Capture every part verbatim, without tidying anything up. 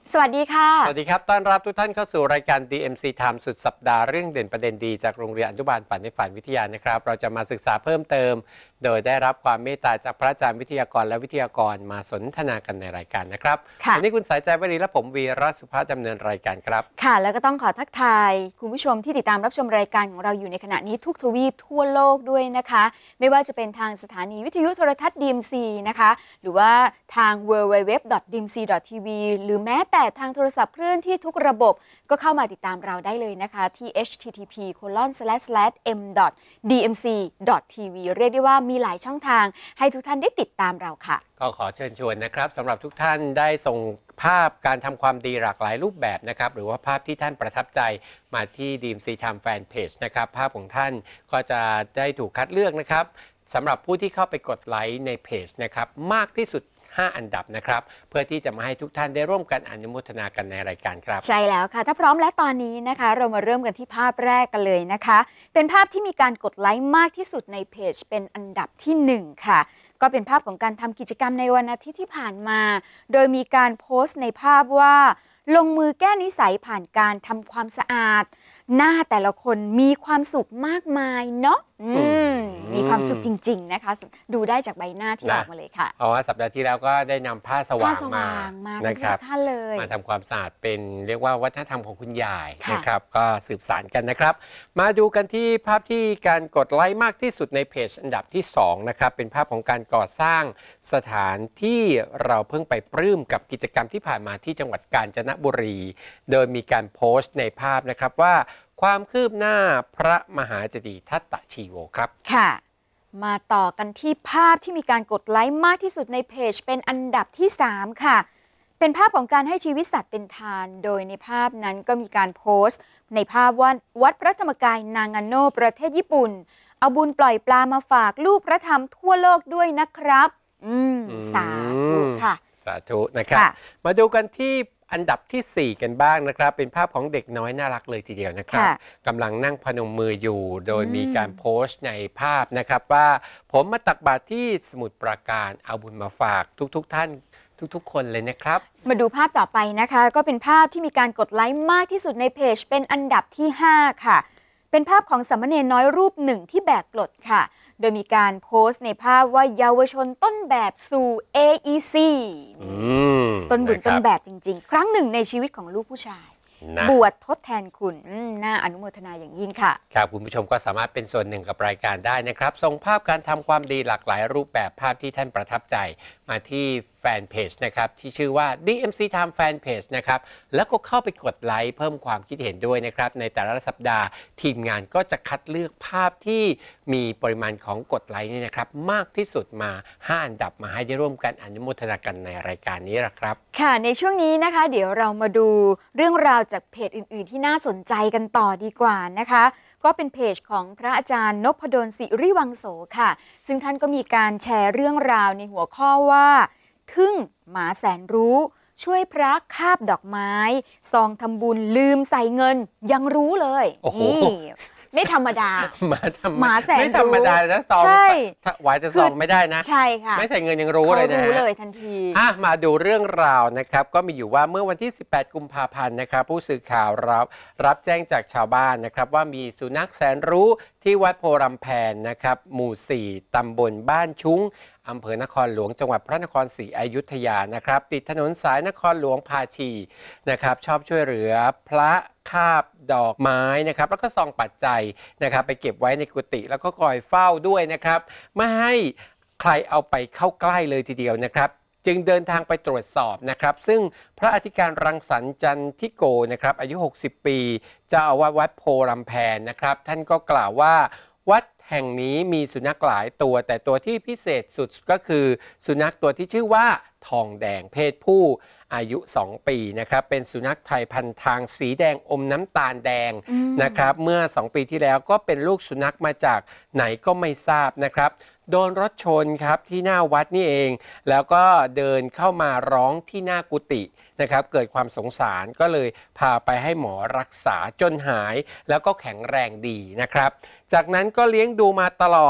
สวัสดีค่ะสวัสดีครับต้อนรับทุกท่านเข้าสู่รายการ ดี เอ็ม ซี Time สุดสัปดาห์เรื่องเด่นประเด็นดีจากโรงเรียนอนุบาลฝันในฝันวิทยานะครับเราจะมาศึกษาเพิ่มเติมโดยได้รับความเมตตาจากพระอาจารย์วิทยากรและวิทยากรมาสนทนากันในรายการนะครับวันนี้คุณสายใจวรีและผมวีระสุภาพดำเนินรายการครับค่ะแล้วก็ต้องขอทักทายคุณผู้ชมที่ติดตามรับชมรายการของเราอยู่ในขณะนี้ทุกทวีปทั่วโลกด้วยนะคะไม่ว่าจะเป็นทางสถานีวิทยุโทรทัศน์ ดี เอ็ม ซี นะคะหรือว่าทาง ดับเบิลยู ดับเบิลยู ดับเบิลยู ดอท ดี เอ็ม ซี ดอท ที วี หรือแม้แต่ทางโทรศัพท์เคลื่อนที่ทุกระบบก็เข้ามาติดตามเราได้เลยนะคะที่ เอช ที ที พี โคลอน สแลช สแลช เอ็ม ดอท ดี เอ็ม ซี ดอท ที วี เรียกได้ว่ามีหลายช่องทางให้ทุกท่านได้ติดตามเราค่ะก็ขอเชิญชวนนะครับสำหรับทุกท่านได้ส่งภาพการทำความดีหลากหลายรูปแบบนะครับหรือว่าภาพที่ท่านประทับใจมาที่ ดี เอ็ม ซี Time Fan Page นะครับภาพของท่านก็จะได้ถูกคัดเลือกนะครับสำหรับผู้ที่เข้าไปกดไลค์ในเพจนะครับมากที่สุดห้าอันดับนะครับเพื่อที่จะมาให้ทุกท่านได้ร่วมกันอนุโมทนากันในรายการครับใช่แล้วค่ะถ้าพร้อมและตอนนี้นะคะเรามาเริ่มกันที่ภาพแรกกันเลยนะคะเป็นภาพที่มีการกดไลค์มากที่สุดในเพจเป็นอันดับที่หนึ่งค่ะก็เป็นภาพของการทำกิจกรรมในวันอาทิตย์ที่ผ่านมาโดยมีการโพสต์ในภาพว่าลงมือแก้นิสัยผ่านการทำความสะอาดหน้าแต่ละคนมีความสุขมากมายเนาะมีความสุขจริงๆนะคะดูได้จากใบหน้าที่ออกมาเลยค่ะเพราะว่าสัปดาห์ที่แล้วก็ได้นำผ้าสว่างมานะครับท่านเลยมาทำความสะอาดเป็นเรียกว่าวัฒนธรรมของคุณยายนะครับก็สืบสานกันนะครับมาดูกันที่ภาพที่การกดไลค์มากที่สุดในเพจอันดับที่สองนะครับเป็นภาพของการก่อสร้างสถานที่เราเพิ่งไปปลื้มกับกิจกรรมที่ผ่านมาที่จังหวัดกาญจนบุรีโดยมีการโพสต์ในภาพนะครับว่าความคืบหน้าพระมหาเจดีย์ทัตตชีโวครับค่ะมาต่อกันที่ภาพที่มีการกดไลค์มากที่สุดในเพจเป็นอันดับที่สามค่ะเป็นภาพของการให้ชีวิตสัตว์เป็นทานโดยในภาพนั้นก็มีการโพสต์ในภาพว่าวัดพระธรรมกายนางาโนประเทศญี่ปุ่นเอาบุญปล่อยปลามาฝากลูกพระธรรมทั่วโลกด้วยนะครับอืมสาธุค่ะสาธุนะครับมาดูกันที่อันดับที่สี่กันบ้างนะครับเป็นภาพของเด็กน้อยน่ารักเลยทีเดียวนะครับกำลังนั่งพนมมืออยู่โดยมีการโพสต์ในภาพนะครับว่าผมมาตักบาตรที่สมุทรปราการเอาบุญมาฝากทุกๆท่านทุกๆคนเลยนะครับมาดูภาพต่อไปนะคะก็เป็นภาพที่มีการกดไลค์มากที่สุดในเพจเป็นอันดับที่ห้าค่ะเป็นภาพของสามเณรน้อยรูปหนึ่งที่แบกกลดค่ะโดยมีการโพสต์ในภาพว่าเยาวชนต้นแบบสู่ เอ อี ซี ต้นบุญต้นแบบจริงๆครั้งหนึ่งในชีวิตของลูกผู้ชายบวชทดแทนคุณน่าอนุโมทนาอย่างยิ่งค่ะครับคุณผู้ชมก็สามารถเป็นส่วนหนึ่งกับรายการได้นะครับส่งภาพการทำความดีหลากหลายรูปแบบภาพที่ท่านประทับใจมาที่แฟนเพจนะครับที่ชื่อว่า ดี เอ็ม ซี Time Fan Page นะครับแล้วก็เข้าไปกดไลค์เพิ่มความคิดเห็นด้วยนะครับในแต่ละสัปดาห์ทีมงานก็จะคัดเลือกภาพที่มีปริมาณของกดไลค์นี่นะครับมากที่สุดมาห้าอันดับมาให้ได้ร่วมกันอนุโมทนากันในรายการนี้ละครับค่ะในช่วงนี้นะคะเดี๋ยวเรามาดูเรื่องราวจากเพจอื่นๆที่น่าสนใจกันต่อดีกว่านะคะก็เป็นเพจของพระอาจารย์นพดลศิริวังโสค่ะซึ่งท่านก็มีการแชร์เรื่องราวในหัวข้อว่าทึ่งหมาแสนรู้ช่วยพระคาบดอกไม้ซองทำบุญลืมใส่เงินยังรู้เลยนี่ไม่ธรรมดาหมาทำหมาแสนรู้ไม่ธรรมดานะซองไหวจะซองไม่ได้นะใช่ค่ะไม่ใส่เงินยังรู้เลยนะรู้เลยทันทีอ่ะมาดูเรื่องราวนะครับก็มีอยู่ว่าเมื่อวันที่สิบแปดกุมภาพันธ์นะครับผู้สื่อข่าวรับรับแจ้งจากชาวบ้านนะครับว่ามีสุนัขแสนรู้ที่วัดโพรำแพนนะครับหมู่สี่ตำบลบ้านชุ้งอำเภอนครหลวงจังหวัดพระนครศรีอยุธยานะครับติดถนนสายนครหลวงภาชีนะครับชอบช่วยเหลือพระคาบดอกไม้นะครับแล้วก็ซองปัจจัยนะครับไปเก็บไว้ในกุฏิแล้วก็คอยเฝ้าด้วยนะครับไม่ให้ใครเอาไปเข้าใกล้เลยทีเดียวนะครับจึงเดินทางไปตรวจสอบนะครับซึ่งพระอธิการรังสรรค์จันทิโกนะครับอายุหกสิบปีเจ้าอาวาสวัดโพรำแพนนะครับท่านก็กล่าวว่าวัดแห่งนี้มีสุนัขหลายตัวแต่ตัวที่พิเศษสุดก็คือสุนัขตัวที่ชื่อว่าทองแดงเพศผู้อายุสองปีนะครับเป็นสุนัขไทยพันทางสีแดงอมน้ำตาลแดงนะครับเมื่อสองปีที่แล้วก็เป็นลูกสุนัขมาจากไหนก็ไม่ทราบนะครับโดนรถชนครับที่หน้าวัดนี่เองแล้วก็เดินเข้ามาร้องที่หน้ากุฏินะครับเกิดความสงสารก็เลยพาไปให้หมอรักษาจนหายแล้วก็แข็งแรงดีนะครับจากนั้นก็เลี้ยงดูมาตลอดพ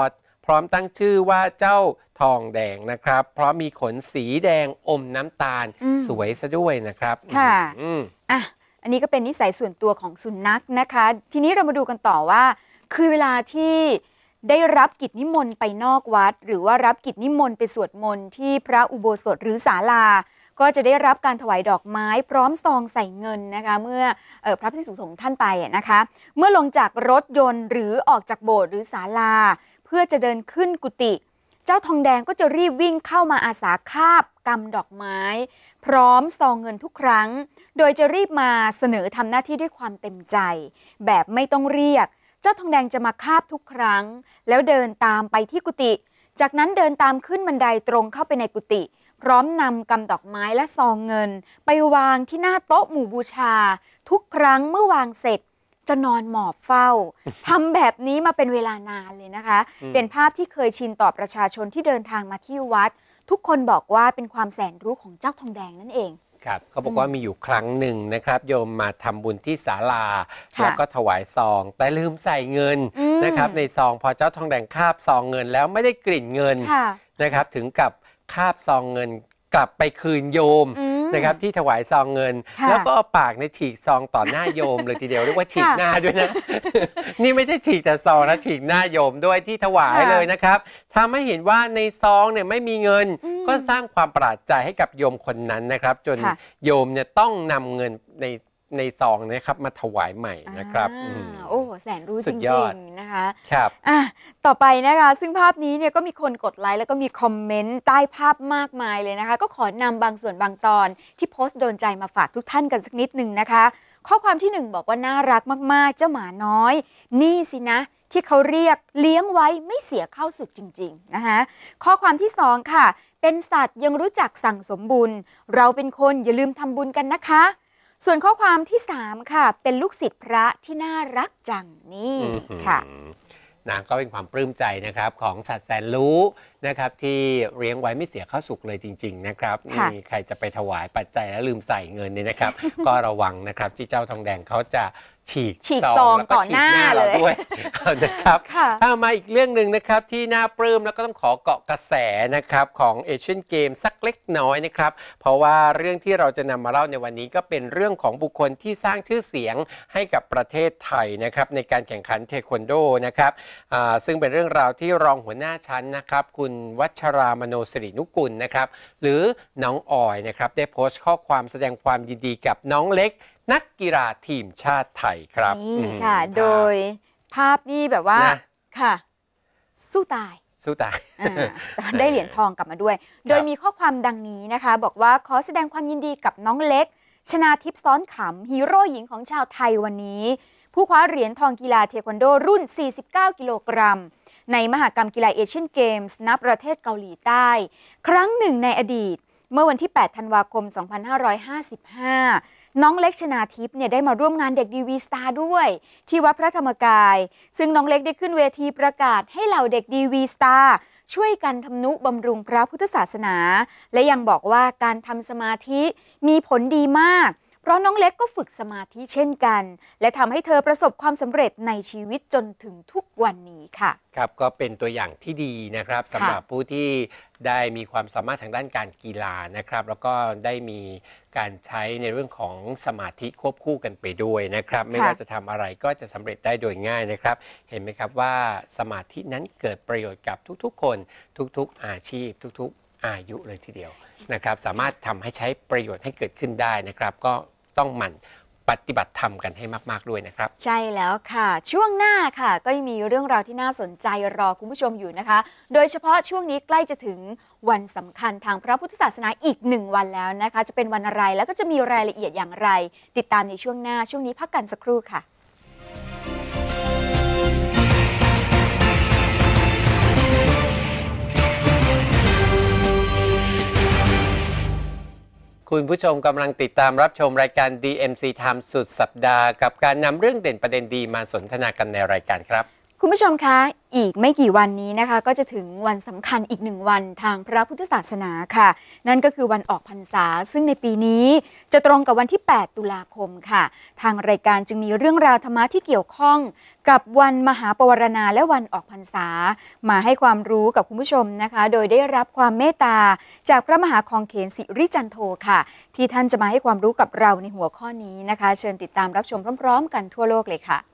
พร้อมตั้งชื่อว่าเจ้าทองแดงนะครับเพราะมีขนสีแดงอมน้ำตาลสวยซะด้วยนะครับค่ะอ่ะอันนี้ก็เป็นนิสัยส่วนตัวของสุนัขนะคะทีนี้เรามาดูกันต่อว่าคือเวลาที่ได้รับกิจนิมนต์ไปนอกวัดหรือว่ารับกิจนิมนต์ไปสวดมนต์ที่พระอุโบสถหรือศาลาก็จะได้รับการถวายดอกไม้พร้อมซองใส่เงินนะคะเมื่อเออพระภิกษุสงฆ์ท่านไปนะคะเมื่อลงจากรถยนต์หรือออกจากโบสถ์หรือศาลาเพื่อจะเดินขึ้นกุฏิเจ้าทองแดงก็จะรีบวิ่งเข้ามาอาสาคาบกำดอกไม้พร้อมซองเงินทุกครั้งโดยจะรีบมาเสนอทำหน้าที่ด้วยความเต็มใจแบบไม่ต้องเรียกเจ้าทองแดงจะมาคาบทุกครั้งแล้วเดินตามไปที่กุฏิจากนั้นเดินตามขึ้นบันไดตรงเข้าไปในกุฏิพร้อมนำกำดอกไม้และซองเงินไปวางที่หน้าโต๊ะหมู่บูชาทุกครั้งเมื่อวางเสร็จจะนอนหมอบเฝ้า ทำแบบนี้มาเป็นเวลานานเลยนะคะ เป็นภาพที่เคยชินต่อประชาชนที่เดินทางมาที่วัดทุกคนบอกว่าเป็นความแสนรู้ของเจ้าทองแดงนั่นเองครับเขาบอกว่ามีอยู่ครั้งหนึ่งนะครับโยมมาทำบุญที่ศาลาแล้วก็ถวายซองแต่ลืมใส่เงินนะครับในซองพอเจ้าทองแดงคาบซองเงินแล้วไม่ได้กลิ่นเงินนะครับถึงกับคาบซองเงินกลับไปคืนโยมนะครับที่ถวายซองเงินแล้วก็เอาปากในฉีกซองต่อหน้าโยมเลยทีเดียวเรียกว่าฉีกหน้าด้วยนะ นี่ไม่ใช่ฉีกแต่ซองนะฉีกหน้าโยมด้วยที่ถวายเลยนะครับทำให้เห็นว่าในซองเนี่ยไม่มีเงินก็สร้างความประหลาดใจให้กับโยมคนนั้นนะครับจนโยมเนี่ยต้องนำเงินในในซองนะครับมาถวายใหม่นะครับโอ้แสนรู้จริงๆนะคะครับอ่ะต่อไปนะคะซึ่งภาพนี้เนี่ยก็มีคนกดไลค์แล้วก็มีคอมเมนต์ใต้ภาพมากมายเลยนะคะก็ขอนำบางส่วนบางตอนที่โพสต์โดนใจมาฝากทุกท่านกันสักนิดหนึ่งนะคะข้อความที่หนึ่งบอกว่าน่ารักมากๆเจ้าหมาน้อยนี่สินะที่เขาเรียกเลี้ยงไว้ไม่เสียข้าวสุกจริงๆนะคะข้อความที่สองค่ะเป็นสัตว์ยังรู้จักสั่งสมบุญเราเป็นคนอย่าลืมทำบุญกันนะคะส่วนข้อความที่สามค่ะเป็นลูกศิษย์พระที่น่ารักจังนี่ค่ะนะก็เป็นความปลื้มใจนะครับของสัตว์แสนรู้นะครับที่เลี้ยงไว้ไม่เสียข้าวสุกเลยจริงๆนะครับนี่ใครจะไปถวายปัจจัยแล้วลืมใส่เงินเนี่ยนะครับ ก็ระวังนะครับที่เจ้าทองแดงเขาจะฉีกซองแล้วก็ฉีกหน้าเราด้วยนะครับถ้ามาอีกเรื่องหนึ่งนะครับที่น่าปลื้มแล้วก็ต้องขอเกาะกระแสนะครับของเอเชียนเกมสักเล็กน้อยนะครับเพราะว่าเรื่องที่เราจะนำมาเล่าในวันนี้ก็เป็นเรื่องของบุคคลที่สร้างชื่อเสียงให้กับประเทศไทยนะครับในการแข่งขันเทควันโดนะครับซึ่งเป็นเรื่องราวที่รองหัวหน้าชั้นนะครับคุณวัชรามโนสิรินุกุลนะครับหรือน้องออยนะครับได้โพสต์ข้อความแสดงความยินดีกับน้องเล็กนักกีฬาทีมชาติไทยครับนี่ค่ะโดยภาพนี้แบบว่าค่ะสู้ตายสู้ตายได้เหรียญทองกลับมาด้วยโดยมีข้อความดังนี้นะคะบอกว่าขอแสดงความยินดีกับน้องเล็กชนาทิพย์ซ้อนขำฮีโร่หญิงของชาวไทยวันนี้ผู้คว้าเหรียญทองกีฬาเทควันโดรุ่นสี่สิบเก้ากิโลกรัมในมหกรรมกีฬาเอเชียนเกมส์ณประเทศเกาหลีใต้ครั้งหนึ่งในอดีตเมื่อวันที่แปดธันวาคมสองพันห้าร้อยห้าสิบห้าน้องเล็กชนาทิพย์เนี่ยได้มาร่วมงานเด็กดีวีสตาร์ด้วยที่วัดพระธรรมกายซึ่งน้องเล็กได้ขึ้นเวทีประกาศให้เหล่าเด็กดีวีสตาร์ช่วยกันทำนุบำรุงพระพุทธศาสนาและยังบอกว่าการทำสมาธิมีผลดีมากเพราะน้องเล็กก็ฝึกสมาธิเช่นกันและทำให้เธอประสบความสำเร็จในชีวิตจนถึงทุกวันนี้ค่ะครับก็เป็นตัวอย่างที่ดีนะครับสำหรับผู้ที่ได้มีความสามารถทางด้านการกีฬานะครับแล้วก็ได้มีการใช้ในเรื่องของสมาธิควบคู่กันไปด้วยนะครับไม่ว่าจะทำอะไรก็จะสำเร็จได้โดยง่ายนะครับเห็นไหมครับว่าสมาธินั้นเกิดประโยชน์กับทุกๆคนทุกๆอาชีพทุกๆอายุเลยทีเดียวนะครับสามารถทำให้ใช้ประโยชน์ให้เกิดขึ้นได้นะครับก็ต้องหมั่นปฏิบัติธรรมกันให้มากๆด้วยนะครับใช่แล้วค่ะช่วงหน้าค่ะก็ยังมีเรื่องราวที่น่าสนใจรอคุณผู้ชมอยู่นะคะโดยเฉพาะช่วงนี้ใกล้จะถึงวันสำคัญทางพระพุทธศาสนาอีกหนึ่งวันแล้วนะคะจะเป็นวันอะไรแล้วก็จะมีรายละเอียดอย่างไรติดตามในช่วงหน้าช่วงนี้พักกันสักครู่ค่ะคุณผู้ชมกำลังติดตามรับชมรายการ ดี เอ็ม ซี Time สุดสัปดาห์กับการนำเรื่องเด่นประเด็นดีมาสนทนากันในรายการครับคุณผู้ชมคะอีกไม่กี่วันนี้นะคะก็จะถึงวันสำคัญอีกหนึ่งวันทางพระพุทธศาสนาค่ะนั่นก็คือวันออกพรรษาซึ่งในปีนี้จะตรงกับวันที่แปดตุลาคมค่ะทางรายการจึงมีเรื่องราวธรรมะที่เกี่ยวข้องกับวันมหาปวารณาและวันออกพรรษามาให้ความรู้กับคุณผู้ชมนะคะโดยได้รับความเมตตาจากพระมหาคองเขนสิริจันโทค่ะที่ท่านจะมาให้ความรู้กับเราในหัวข้อนี้นะคะเชิญติดตามรับชมพร้อมๆกันทั่วโลกเลยค่ะ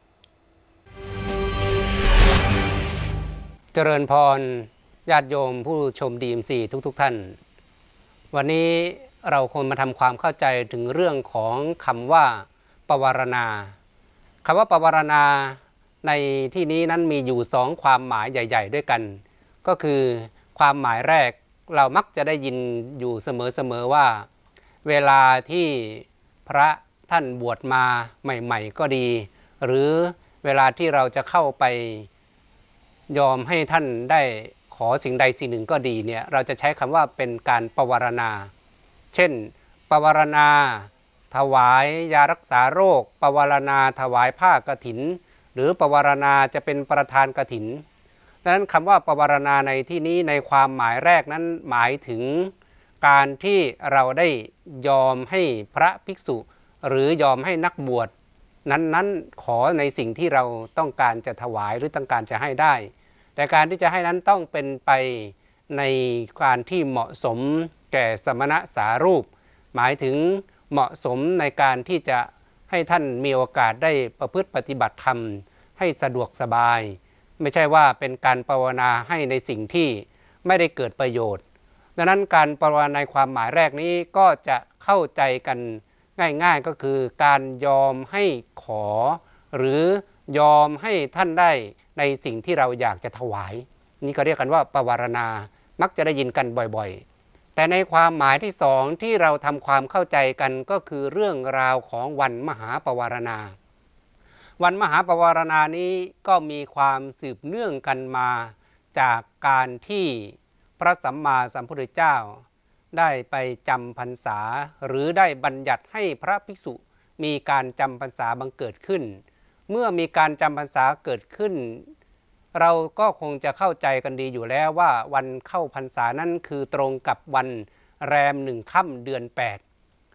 เจริญพรญาติโยมผู้ชมดีมซีทุกๆ ทท่านวันนี้เราคงมาทำความเข้าใจถึงเรื่องของคำว่าปวารณาคำว่าปวารณาในที่นี้นั้นมีอยู่สองความหมายใหญ่ๆด้วยกันก็คือความหมายแรกเรามักจะได้ยินอยู่เสมอๆว่าเวลาที่พระท่านบวชมาใหม่ๆก็ดีหรือเวลาที่เราจะเข้าไปยอมให้ท่านได้ขอสิ่งใดสิ่งหนึ่งก็ดีเนี่ยเราจะใช้คำว่าเป็นการปวารณาเช่นปวารณาถวายยารักษาโรคปวารณาถวายผ้ากฐินหรือปวารณาจะเป็นประธานกฐินดังนั้นคำว่าปวารณาในที่นี้ในความหมายแรกนั้นหมายถึงการที่เราได้ยอมให้พระภิกษุหรือยอมให้นักบวชนั้นๆขอในสิ่งที่เราต้องการจะถวายหรือต้องการจะให้ได้แต่การที่จะให้นั้นต้องเป็นไปในการที่เหมาะสมแก่สมณะสารูปหมายถึงเหมาะสมในการที่จะให้ท่านมีโอกาสได้ประพฤติปฏิบัติธรรมให้สะดวกสบายไม่ใช่ว่าเป็นการภาวนาให้ในสิ่งที่ไม่ได้เกิดประโยชน์ดังนั้นการภาวนาในความหมายแรกนี้ก็จะเข้าใจกันง่ายๆก็คือการยอมให้ขอหรือยอมให้ท่านได้ในสิ่งที่เราอยากจะถวายนี่ก็เรียกกันว่าปวารณามักจะได้ยินกันบ่อยๆแต่ในความหมายที่สองที่เราทำความเข้าใจกันก็คือเรื่องราวของวันมหาปวารณาวันมหาปวารณานี้ก็มีความสืบเนื่องกันมาจากการที่พระสัมมาสัมพุทธเจ้าได้ไปจำพรรษาหรือได้บัญญัติให้พระภิกษุมีการจำพรรษาบังเกิดขึ้นเมื่อมีการจำพรรษาเกิดขึ้นเราก็คงจะเข้าใจกันดีอยู่แล้วว่าวันเข้าพรรษานั้นคือตรงกับวันแรมหนึ่งค่ำเดือนแปด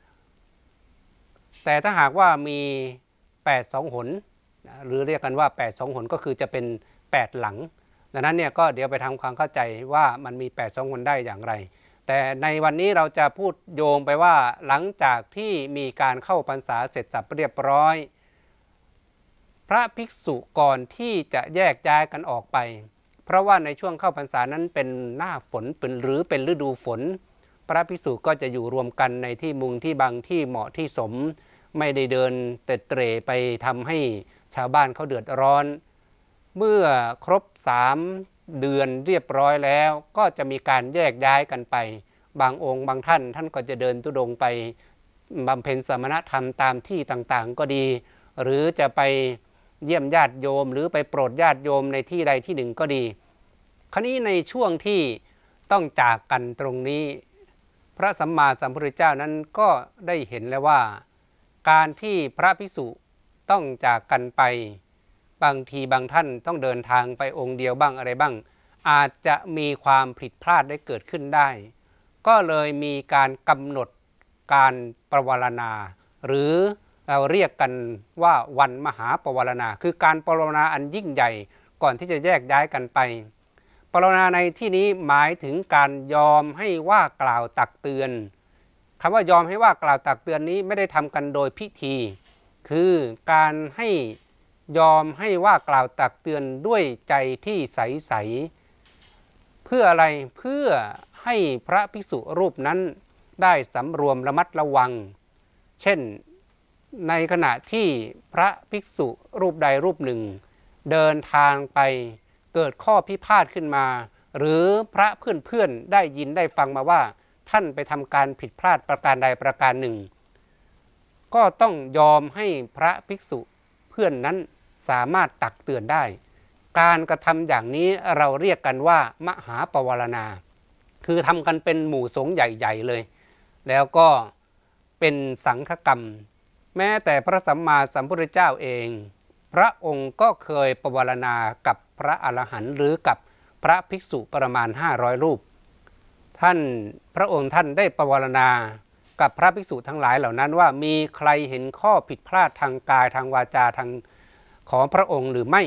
แต่ถ้าหากว่ามีแปดสองหนหรือเรียกกันว่าแปดสองหนก็คือจะเป็นแปดหลังดังนั้นเนี่ยก็เดี๋ยวไปทำความเข้าใจว่ามันมีแปดสองหนได้อย่างไรแต่ในวันนี้เราจะพูดโยงไปว่าหลังจากที่มีการเข้าพรรษาเสร็จสับเรียบร้อยพระภิกษุก่อนที่จะแยกย้ายกันออกไปเพราะว่าในช่วงเข้าพรรษานั้นเป็นหน้าฝนเป็นหรือเป็นฤดูฝนพระภิกษุก็จะอยู่รวมกันในที่มุงที่บังที่เหมาะที่สมไม่ได้เดินเตะเตร่ไปทำให้ชาวบ้านเขาเดือดร้อนเมื่อครบสามเดือนเรียบร้อยแล้วก็จะมีการแยกย้ายกันไปบางองค์บางท่านท่านก็จะเดินธุดงค์ไปบำเพ็ญสมณธรรมตามที่ต่างๆก็ดีหรือจะไปเยี่ยมญาติโยมหรือไปโปรดญาติโยมในที่ใดที่หนึ่งก็ดีคราวนี้ในช่วงที่ต้องจากกันตรงนี้พระสัมมาสัมพุทธเจ้านั้นก็ได้เห็นแล้วว่าการที่พระภิกษุต้องจากกันไปบางทีบางท่านต้องเดินทางไปองค์เดียวบ้างอะไรบ้างอาจจะมีความผิดพลาดได้เกิดขึ้นได้ก็เลยมีการกำหนดการปวารณาหรือเราเรียกกันว่าวันมหาปวารณาคือการปวารณาอันยิ่งใหญ่ก่อนที่จะแยกย้ายกันไปปวารณาในที่นี้หมายถึงการยอมให้ว่ากล่าวตักเตือนคำว่ายอมให้ว่ากล่าวตักเตือนนี้ไม่ได้ทำกันโดยพิธีคือการให้ยอมให้ว่ากล่าวตักเตือนด้วยใจที่ใสๆเพื่ออะไรเพื่อให้พระภิกษุรูปนั้นได้สำรวมระมัดระวังเช่นในขณะที่พระภิกษุรูปใดรูปหนึ่งเดินทางไปเกิดข้อพิพาทขึ้นมาหรือพระเพื่อนๆได้ยินได้ฟังมาว่าท่านไปทำการผิดพลาดประการใดประการหนึ่งก็ต้องยอมให้พระภิกษุเพื่อนนั้นสามารถตักเตือนได้การกระทำอย่างนี้เราเรียกกันว่ามหาปวารณาคือทำกันเป็นหมู่สงฆ์ใหญ่ๆเลยแล้วก็เป็นสังฆกรรมแม้แต่พระสัมมาสัมพุทธเจ้าเองพระองค์ก็เคยปวารณากับพระอรหันต์หรือกับพระภิกษุประมาณห้าร้อยรูปท่านพระองค์ท่านได้ปวารณากับพระภิกษุทั้งหลายเหล่านั้นว่ามีใครเห็นข้อผิดพลาดทางกายทางวาจาทางของพระองค์หรือไม่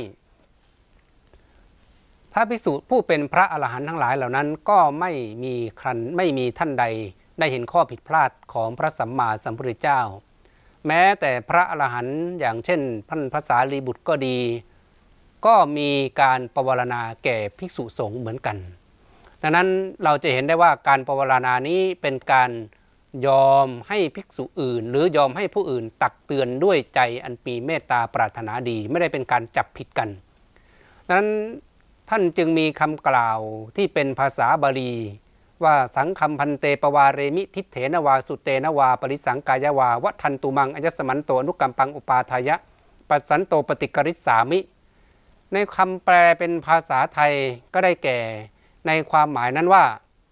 พระภิกษุผู้เป็นพระอรหันต์ทั้งหลายเหล่านั้นก็ไม่มีครันไม่มีท่านใดได้เห็นข้อผิดพลาดของพระสัมมาสัมพุทธเจ้าแม้แต่พระอรหันต์อย่างเช่นท่านพระสารีบุตรก็ดีก็มีการปวารณาแก่ภิกษุสงฆ์เหมือนกันดังนั้นเราจะเห็นได้ว่าการปวารณานี้เป็นการยอมให้ภิกษุอื่นหรือยอมให้ผู้อื่นตักเตือนด้วยใจอันมีเมตตาปรารถนาดีไม่ได้เป็นการจับผิดกันดังนั้นท่านจึงมีคำกล่าวที่เป็นภาษาบาลีว่าสังคัมพันเตปวาเรมิทิเถนวาสุเตนวาปริสังกายวาวัทันตุมังอัยสมันโตอนุกัมปังอุปาทายะปัสสันโตปฏิกริสามิในคำแปลเป็นภาษาไทยก็ได้แก่ในความหมายนั้นว่า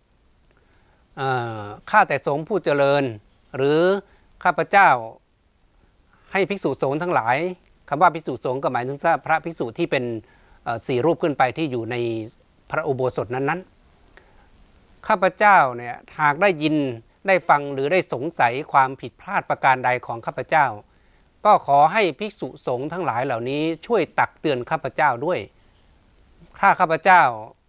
ข้าแต่สงฆ์ผู้เจริญหรือข้าพเจ้าให้ภิกษุสงฆ์ทั้งหลายคำว่าภิกษุสงฆ์ก็หมายถึงพระภิกษุที่เป็นสี่รูปขึ้นไปที่อยู่ในพระอุโบสถนั้นๆข้าพเจ้าเนี่ยหากได้ยินได้ฟังหรือได้สงสัยความผิดพลาดประการใดของข้าพเจ้าก็ขอให้ภิกษุสงฆ์ทั้งหลายเหล่านี้ช่วยตักเตือนข้าพเจ้าด้วยถ้าข้าพเจ้า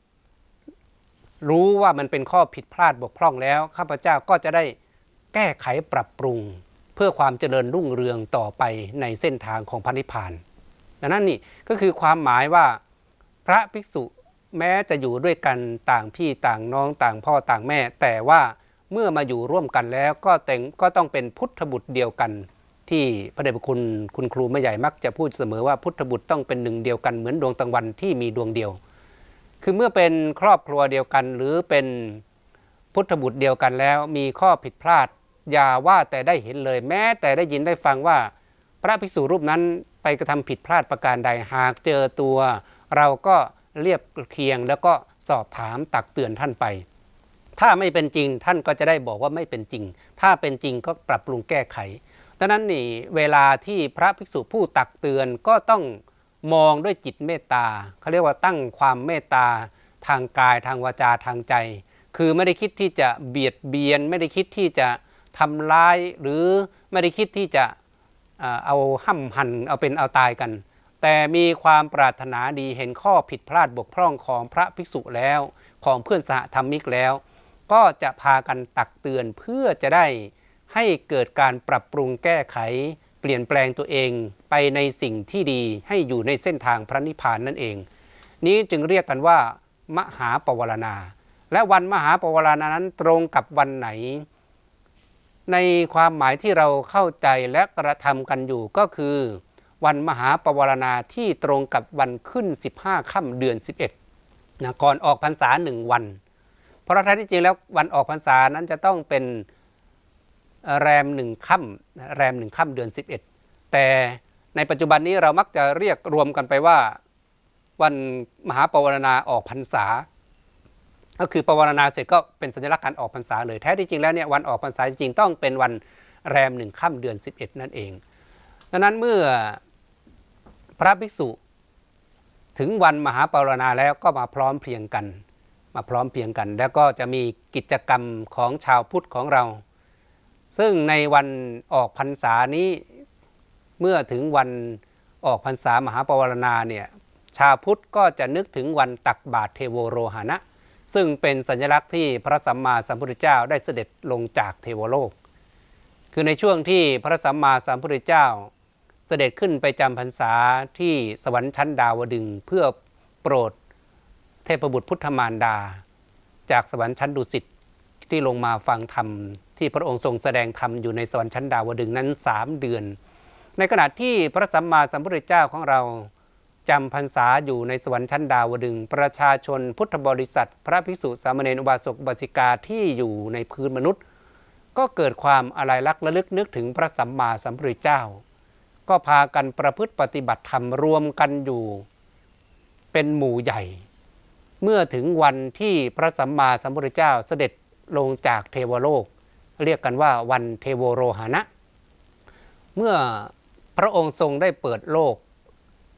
รู้ว่ามันเป็นข้อผิดพลาดบกพร่องแล้วข้าพเจ้าก็จะได้แก้ไขปรับปรุงเพื่อความเจริญรุ่งเรืองต่อไปในเส้นทางของพระนิพพานดังนั้นนี่ก็คือความหมายว่าพระภิกษุแม้จะอยู่ด้วยกันต่างพี่ต่างน้องต่างพ่อต่างแม่แต่ว่าเมื่อมาอยู่ร่วมกันแล้วก็แต่งก็ต้องเป็นพุทธบุตรเดียวกันที่พระเดชพระคุณคุณครูแม่ใหญ่มักจะพูดเสมอว่าพุทธบุตรต้องเป็นหนึ่งเดียวกันเหมือนดวงตะวันที่มีดวงเดียวคือเมื่อเป็นครอบครัวเดียวกันหรือเป็นพุทธบุตรเดียวกันแล้วมีข้อผิดพลาดอย่าว่าแต่ได้เห็นเลยแม้แต่ได้ยินได้ฟังว่าพระภิกษุรูปนั้นไปกระทำผิดพลาดประการใดหากเจอตัวเราก็เรียบเคียงแล้วก็สอบถามตักเตือนท่านไปถ้าไม่เป็นจริงท่านก็จะได้บอกว่าไม่เป็นจริงถ้าเป็นจริงก็ปรับปรุงแก้ไขดังนั้นนี่เวลาที่พระภิกษุผู้ตักเตือนก็ต้องมองด้วยจิตเมตตาเขาเรียกว่าตั้งความเมตตาทางกายทางวาจาทางใจคือไม่ได้คิดที่จะเบียดเบียนไม่ได้คิดที่จะทำร้ายหรือไม่ได้คิดที่จะเอาห้ำหั่นเอาเป็นเอาตายกันแต่มีความปรารถนาดีเห็นข้อผิดพลาดบกพร่องของพระภิกษุแล้วของเพื่อนสหธรรมิกแล้วก็จะพากันตักเตือนเพื่อจะได้ให้เกิดการปรับปรุงแก้ไขเปลี่ยนแปลงตัวเองไปในสิ่งที่ดีให้อยู่ในเส้นทางพระนิพพานนั่นเองนี้จึงเรียกกันว่ามหาปวารณาและวันมหาปวารณานั้นตรงกับวันไหนในความหมายที่เราเข้าใจและกระทำกันอยู่ก็คือวันมหาปวารณาที่ตรงกับวันขึ้นสิบห้าค่ำเดือนสิบเอ็ดนะก่อนออกพรรษาหนึ่งวันเพราะแท้ที่จริงแล้ววันออกพรรษานั้นจะต้องเป็นแรมหนึ่งค่ำแรมหนึ่งค่ำเดือนสิบเอ็ดแต่ในปัจจุบันนี้เรามักจะเรียกรวมกันไปว่าวันมหาปวารณาออกพรรษาก็คือปวารณาเสร็จก็เป็นสัญลักษณ์การออกพรรษาเลยแท้ที่จริงแล้วเนี่ยวันออกพรรษาจริงๆต้องเป็นวันแรมหนึ่งค่ำเดือนสิบเอ็ดนั่นเองดังนั้นเมื่อพระภิกษุถึงวันมหาปวารณาแล้วก็มาพร้อมเพรียงกันมาพร้อมเพรียงกันแล้วก็จะมีกิจกรรมของชาวพุทธของเราซึ่งในวันออกพรรษานี้เมื่อถึงวันออกพรรษามหาปวารณาเนี่ยชาวพุทธก็จะนึกถึงวันตักบาตรเทโวโรหณะซึ่งเป็นสัญลักษณ์ที่พระสัมมาสัมพุทธเจ้าได้เสด็จลงจากเทวโลกคือในช่วงที่พระสัมมาสัมพุทธเจ้าเสด็จขึ้นไปจำพรรษาที่สวรรค์ชั้นดาวดึงส์เพื่อโปรดเทพบุตรพุทธมารดาจากสวรรค์ชั้นดุสิตที่ลงมาฟังธรรมที่พระองค์ทรงแสดงธรรมอยู่ในสวรรค์ชั้นดาวดึงส์นั้นสามเดือนในขณะที่พระสัมมาสัมพุทธเจ้าของเราจำพรรษาอยู่ในสวรรค์ชั้นดาวดึงส์ประชาชนพุทธบริษัทพระภิกษุสามเณรอุบาสกอุบาสิกาที่อยู่ในพื้นมนุษย์ก็เกิดความอาลัยรักระลึกนึกถึงพระสัมมาสัมพุทธเจ้าก็พากันประพฤติปฏิบัติธรรมรวมกันอยู่เป็นหมู่ใหญ่เมื่อถึงวันที่พระสัมมาสัมพุทธเจ้าเสด็จลงจากเทวโลกเรียกกันว่าวันเทโวโรหณะเมื่อพระองค์ทรงได้เปิดโลก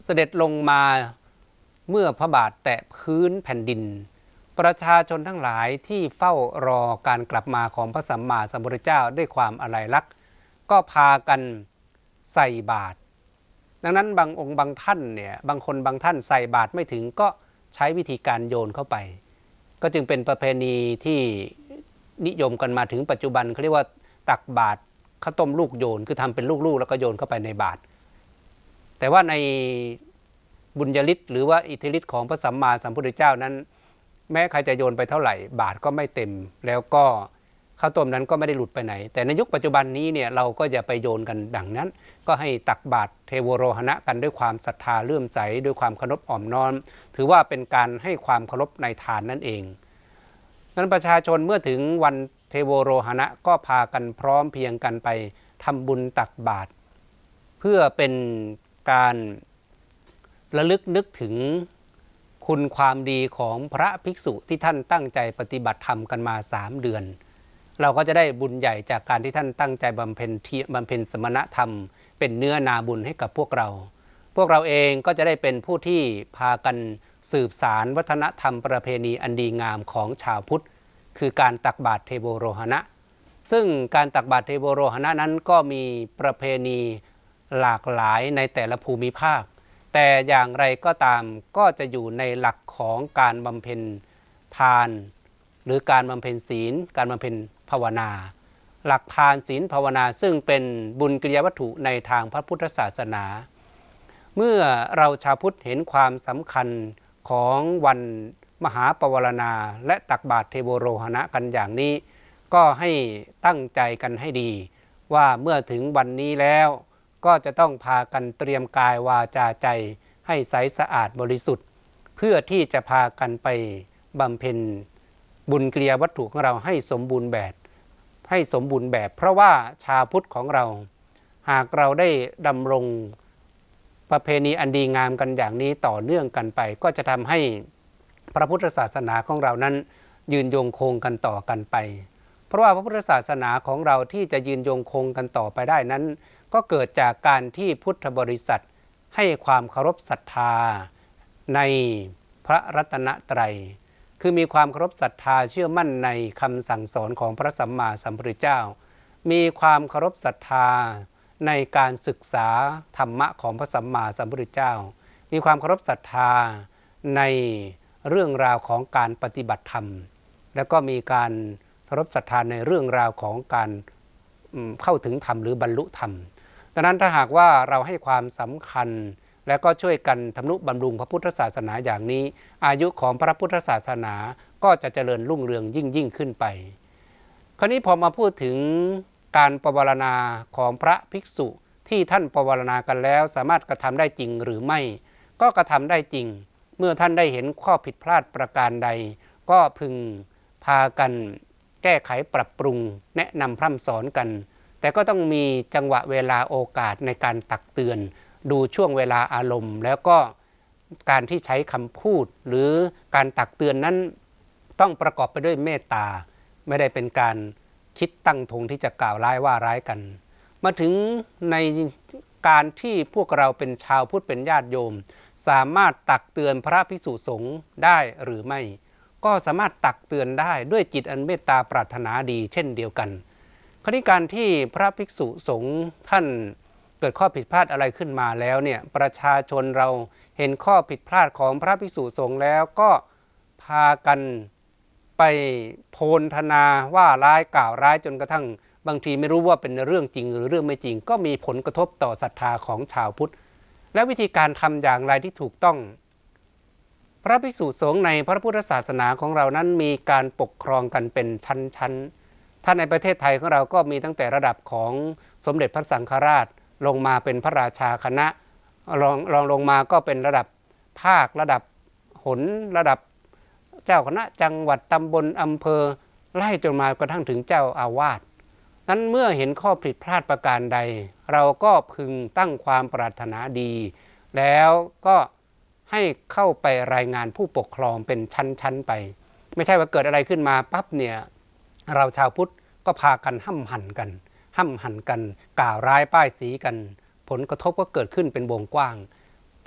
เสด็จลงมาเมื่อพระบาทแตะพื้นแผ่นดินประชาชนทั้งหลายที่เฝ้ารอการกลับมาของพระสัมมาสัมพุทธเจ้าด้วยความอาลัยรักก็พากันใส่บาตรดังนั้นบางองค์บางท่านเนี่ยบางคนบางท่านใส่บาตรไม่ถึงก็ใช้วิธีการโยนเข้าไปก็จึงเป็นประเพณีที่นิยมกันมาถึงปัจจุบันเขาเรียกว่าตักบาตรข้าวต้มลูกโยนคือทำเป็นลูกๆแล้วก็โยนเข้าไปในบาตรแต่ว่าในบุญญาฤทธิ์หรือว่าอิทธิฤทธิ์ของพระสัมมาสัมพุทธเจ้านั้นแม้ใครจะโยนไปเท่าไหร่บาตรก็ไม่เต็มแล้วก็ข้าวต้มนั้นก็ไม่ได้หลุดไปไหนแต่ในยุคปัจจุบันนี้เนี่ยเราก็อย่าไปโยนกันดังนั้นก็ให้ตักบาตรเทโวโรหณะกันด้วยความศรัทธาเลื่อมใสด้วยความเคารพอ่อมน้อมถือว่าเป็นการให้ความเคารพในทานนั่นเองนั้นประชาชนเมื่อถึงวันเทโวโรหณะก็พากันพร้อมเพรียงกันไปทำบุญตักบาตรเพื่อเป็นการระลึกนึกถึงคุณความดีของพระภิกษุที่ท่านตั้งใจปฏิบัติธรรมกันมาสามเดือนเราก็จะได้บุญใหญ่จากการที่ท่านตั้งใจบำเพ็ญเทียบำเพ็ญสมณธรรมเป็นเนื้อนาบุญให้กับพวกเราพวกเราเองก็จะได้เป็นผู้ที่พากันสืบสารวัฒนธรรมประเพณีอันดีงามของชาวพุทธคือการตักบาตรเทโวโรหณะซึ่งการตักบาตรเทโวโรหณะนั้นก็มีประเพณีหลากหลายในแต่ละภูมิภาคแต่อย่างไรก็ตามก็จะอยู่ในหลักของการบำเพ็ญทานหรือการบำเพ็ญศีลการบำเพ็ญภาวนาหลักทานศีลภาวนาซึ่งเป็นบุญกิริยาวัตถุในทางพระพุทธศาสนาเมื่อเราชาวพุทธเห็นความสำคัญของวันมหาปวารณาและตักบาตรเทโวโรหณะกันอย่างนี้ก็ให้ตั้งใจกันให้ดีว่าเมื่อถึงวันนี้แล้วก็จะต้องพากันเตรียมกายวาจาใจให้ใสสะอาดบริสุทธิ์เพื่อที่จะพากันไปบำเพ็ญบุญกิริยาวัตถุของเราให้สมบูรณ์แบบให้สมบูรณ์แบบเพราะว่าชาวพุทธของเราหากเราได้ดำรงประเพณีอันดีงามกันอย่างนี้ต่อเนื่องกันไปก็จะทำให้พระพุทธศาสนาของเรานั้นยืนยงคงกันต่อกันไปเพราะว่าพระพุทธศาสนาของเราที่จะยืนยงคงกันต่อไปได้นั้นก็เกิดจากการที่พุทธบริษัทให้ความเคารพศรัทธาในพระรัตนตรัยคือมีความเคารพศรัทธาเชื่อมั่นในคำสั่งสอนของพระสัมมาสัมพุทธเจ้ามีความเคารพศรัทธาในการศึกษาธรรมะของพระสัมมาสัมพุทธเจ้ามีความเคารพศรัทธาในเรื่องราวของการปฏิบัติธรรมแล้วก็มีการเคารพศรัทธาในเรื่องราวของการเข้าถึงธรรมหรือบรรลุธรรมดังนั้นถ้าหากว่าเราให้ความสำคัญและก็ช่วยกันทำนุบำรุงพระพุทธศาสนาอย่างนี้อายุของพระพุทธศาสนาก็จะเจริญรุ่งเรืองยิ่งยิ่งขึ้นไปคราวนี้พอมาพูดถึงการปวารณาของพระภิกษุที่ท่านปวารณากันแล้วสามารถกระทำได้จริงหรือไม่ก็กระทำได้จริงเมื่อท่านได้เห็นข้อผิดพลาดประการใดก็พึงพากันแก้ไขปรับปรุงแนะนำพร่ำสอนกันแต่ก็ต้องมีจังหวะเวลาโอกาสในการตักเตือนดูช่วงเวลาอารมณ์แล้วก็การที่ใช้คำพูดหรือการตักเตือนนั้นต้องประกอบไปด้วยเมตตาไม่ได้เป็นการคิดตั้งธงที่จะกล่าวร้ายว่าร้ายกันมาถึงในการที่พวกเราเป็นชาวพุทธเป็นญาติโยมสามารถตักเตือนพระภิกษุสงฆ์ได้หรือไม่ก็สามารถตักเตือนได้ด้วยจิตอันเมตตาปรารถนาดีเช่นเดียวกันคราวนี้การที่พระภิกษุสงฆ์ท่านเกิดข้อผิดพลาดอะไรขึ้นมาแล้วเนี่ยประชาชนเราเห็นข้อผิดพลาดของพระภิกษุสงฆ์แล้วก็พากันไปโพลธนาว่าร้ายกล่าวร้ายจนกระทั่งบางทีไม่รู้ว่าเป็นเรื่องจริงหรือเรื่องไม่จริงก็มีผลกระทบต่อศรัทธาของชาวพุทธและวิธีการทำอย่างไรที่ถูกต้องพระภิกษุสงฆ์ในพระพุทธศาสนาของเรานั้นมีการปกครองกันเป็นชั้นๆถ้าในประเทศไทยของเราก็มีตั้งแต่ระดับของสมเด็จพระสังฆราชลงมาเป็นพระราชาคณะรองรองลงมาก็เป็นระดับภาคระดับหนระดับเจ้าคณะจังหวัดตำบลอำเภอไล่จนมากระทั่งถึงเจ้าอาวาสนั้นเมื่อเห็นข้อผิดพลาดประการใดเราก็พึงตั้งความปรารถนาดีแล้วก็ให้เข้าไปรายงานผู้ปกครองเป็นชั้นๆไปไม่ใช่ว่าเกิดอะไรขึ้นมาปั๊บเนี่ยเราชาวพุทธก็พากันห้ำหั่นกันห้ำหั่นกันกล่าวร้ายป้ายสีกันผลกระทบก็เกิดขึ้นเป็นวงกว้าง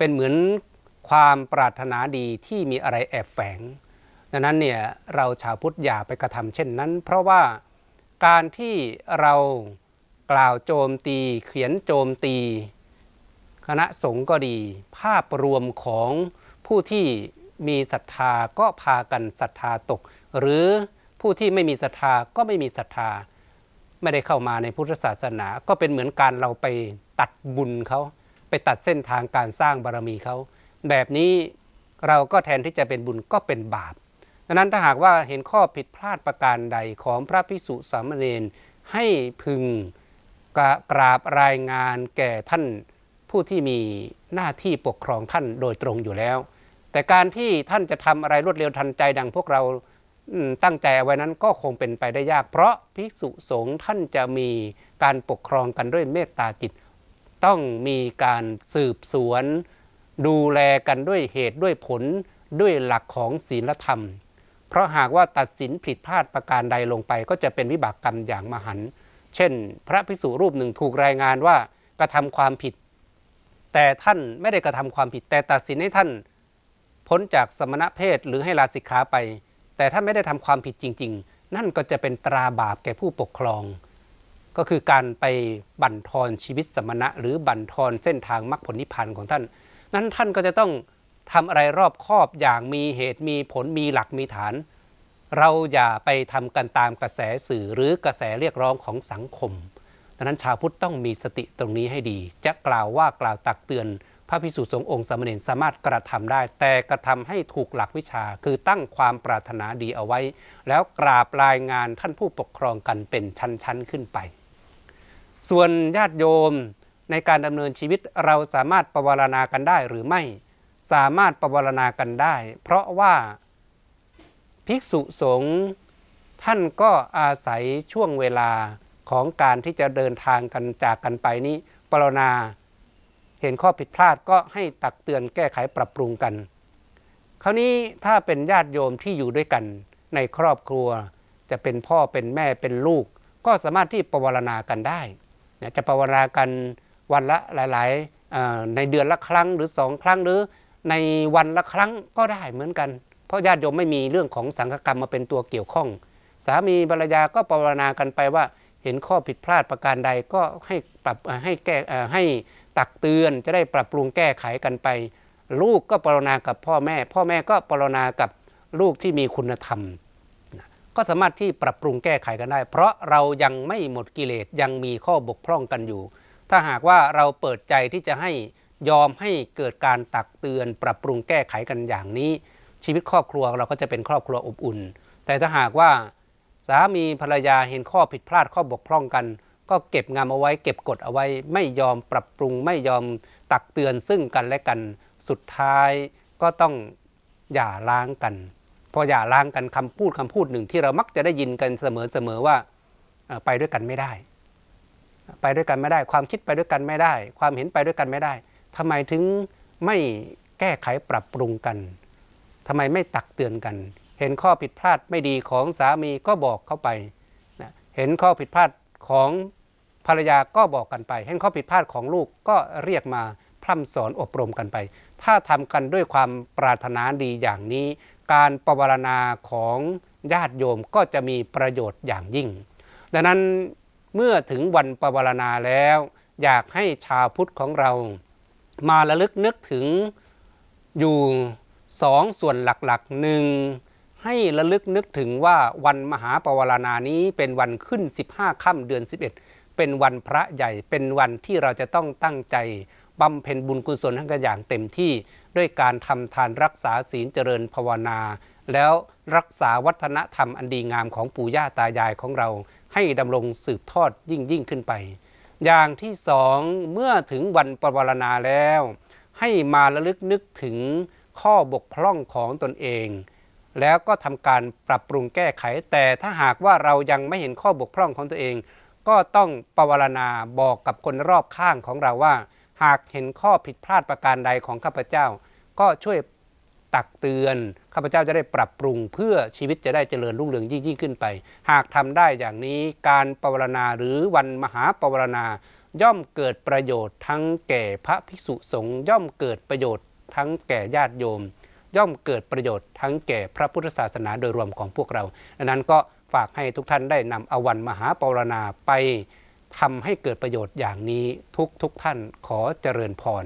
เป็นเหมือนความปรารถนาดีที่มีอะไรแอบแฝงดังนั้นเนี่ยเราชาวพุทธอย่าไปกระทำเช่นนั้น เพราะว่าการที่เรากล่าวโจมตีเขียนโจมตีคณะสงฆ์ก็ดีภาพรวมของผู้ที่มีศรัทธาก็พากันศรัทธาตกหรือผู้ที่ไม่มีศรัทธาก็ไม่มีศรัทธาไม่ได้เข้ามาในพุทธศาสนาก็เป็นเหมือนการเราไปตัดบุญเขาไปตัดเส้นทางการสร้างบารมีเขาแบบนี้เราก็แทนที่จะเป็นบุญก็เป็นบาปดังนั้นถ้าหากว่าเห็นข้อผิดพลาดประการใดของพระภิกษุสามเณรให้พึงกราบรายงานแก่ท่านผู้ที่มีหน้าที่ปกครองท่านโดยตรงอยู่แล้วแต่การที่ท่านจะทำอะไรรวดเร็วทันใจดังพวกเราตั้งใจเอาไว้นั้นก็คงเป็นไปได้ยากเพราะภิกษุสงฆ์ท่านจะมีการปกครองกันด้วยเมตตาจิตต้องมีการสืบสวนดูแลกันด้วยเหตุด้วยผลด้วยหลักของศีลธรรมเพราะหากว่าตัดสินผิดพลาดประการใดลงไปก็จะเป็นวิบากกรรมอย่างมหันต์เช่นพระภิกษุรูปหนึ่งถูกรายงานว่ากระทำความผิดแต่ท่านไม่ได้กระทำความผิดแต่ตัดสินให้ท่านพ้นจากสมณเพศหรือให้ลาสิกขาไปแต่ถ้าไม่ได้ทำความผิดจริงๆนั่นก็จะเป็นตราบาปแก่ผู้ปกครองก็คือการไปบั่นทอนชีวิตสมณะหรือบั่นทอนเส้นทางมรรคผลนิพพานของท่านนั้นท่านก็จะต้องทำอะไรรอบคอบอย่างมีเหตุมีผลมีหลักมีฐานเราอย่าไปทำกันตามกระแสสื่อหรือกระแสเรียกร้องของสังคมดังนั้นชาวพุทธต้องมีสติตรงนี้ให้ดีจะกล่าวว่ากล่าวตักเตือนพระภิกษุสงฆ์องค์สามเณรสามารถกระทำได้แต่กระทำให้ถูกหลักวิชาคือตั้งความปรารถนาดีเอาไว้แล้วกราบรายงานท่านผู้ปกครองกันเป็นชั้นๆขึ้นไปส่วนญาติโยมในการดำเนินชีวิตเราสามารถประวารณากันได้หรือไม่สามารถประวารณากันได้เพราะว่าภิกษุสงฆ์ท่านก็อาศัยช่วงเวลาของการที่จะเดินทางกันจากกันไปนี้ปรารณาเห็นข้อผิดพลาดก็ให้ตักเตือนแก้ไขปรับปรุงกันคราวนี้ถ้าเป็นญาติโยมที่อยู่ด้วยกันในครอบครัวจะเป็นพ่อเป็นแม่เป็นลูกก็สามารถที่ประวารณากันได้จะประวารณากันวันละหลายๆในเดือนละครั้งหรือสองครั้งหรือในวันละครั้งก็ได้เหมือนกันเพราะญาติโยมไม่มีเรื่องของสังฆกรรมมาเป็นตัวเกี่ยวข้องสามีภรรยาก็ประวารณากันไปว่าเห็นข้อผิดพลาดประการใดก็ให้ปรับให้แก้ให้ตักเตือนจะได้ปรับปรุงแก้ไขกันไปลูกก็ปรารณากับพ่อแม่พ่อแม่ก็ปรารณากับลูกที่มีคุณธรรมก็สามารถที่ปรับปรุงแก้ไขกันได้เพราะเรายังไม่หมดกิเลสยังมีข้อบกพร่องกันอยู่ถ้าหากว่าเราเปิดใจที่จะให้ยอมให้เกิดการตักเตือนปรับปรุงแก้ไขกันอย่างนี้ชีวิตครอบครัวเราก็จะเป็นครอบครัวอบอุ่นแต่ถ้าหากว่าสามีภรรยาเห็นข้อผิดพลาดข้อบกพร่องกันก็เก็บงำเอาไว้เก็บกดเอาไว้ไม่ยอมปรับปรุงไม่ยอมตักเตือนซึ่งกันและกันสุดท้ายก็ต้องหย่าร้างกันพอหย่าร้างกันคำพูดคำพูดหนึ่งที่เรามักจะได้ยินกันเสมอๆว่าไปด้วยกันไม่ได้ไปด้วยกันไม่ได้ความคิดไปด้วยกันไม่ได้ความเห็นไปด้วยกันไม่ได้ทำไมถึงไม่แก้ไขปรับปรุงกันทำไมไม่ตักเตือนกันเห็นข้อผิดพลาดไม่ดีของสามีก็บอกเข้าไปนะเห็นข้อผิดพลาดของภรรยาก็บอกกันไปเห็นข้อผิดพลาดของลูกก็เรียกมาพร่ำสอนอบรมกันไปถ้าทำกันด้วยความปรารถนาดีอย่างนี้การประวารณาของญาติโยมก็จะมีประโยชน์อย่างยิ่งดังนั้นเมื่อถึงวันประวารณาแล้วอยากให้ชาวพุทธของเรามาระลึกนึกถึงอยู่สองส่วนหลักๆหนึ่งให้ระลึกนึกถึงว่าวันมหาปวารณานี้เป็นวันขึ้นสิบห้าค่ำเดือนสิบเอ็ดเป็นวันพระใหญ่เป็นวันที่เราจะต้องตั้งใจบำเพ็ญบุญกุศลทั้งกันอย่างเต็มที่ด้วยการทำทานรักษาศีลเจริญภาวนาแล้วรักษาวัฒนธรรมอันดีงามของปู่ย่าตายายของเราให้ดำรงสืบทอดยิ่งยิ่งขึ้นไปอย่างที่สองเมื่อถึงวันปวารณาแล้วให้มาระลึกนึกถึงข้อบกพร่องของตนเองแล้วก็ทำการปรับปรุงแก้ไขแต่ถ้าหากว่าเรายังไม่เห็นข้อบกพร่องของตัวเองก็ต้องปวารณาบอกกับคนรอบข้างของเราว่าหากเห็นข้อผิดพลาดประการใดของข้าพเจ้าก็ช่วยตักเตือนข้าพเจ้าจะได้ปรับปรุงเพื่อชีวิตจะได้เจริญรุ่งเรืองยิ่งยิ่งขึ้นไปหากทำได้อย่างนี้การปวารณาหรือวันมหาปวารณาย่อมเกิดประโยชน์ทั้งแก่พระภิกษุสงฆ์ย่อมเกิดประโยชน์ทั้งแก่ญาติโยมย่อมเกิดประโยชน์ทั้งแก่พระพุทธศาสนาโดยรวมของพวกเราดังนั้นก็ฝากให้ทุกท่านได้นำอวันมหาปวารณาไปทำให้เกิดประโยชน์อย่างนี้ทุกทุกท่านขอเจริญพร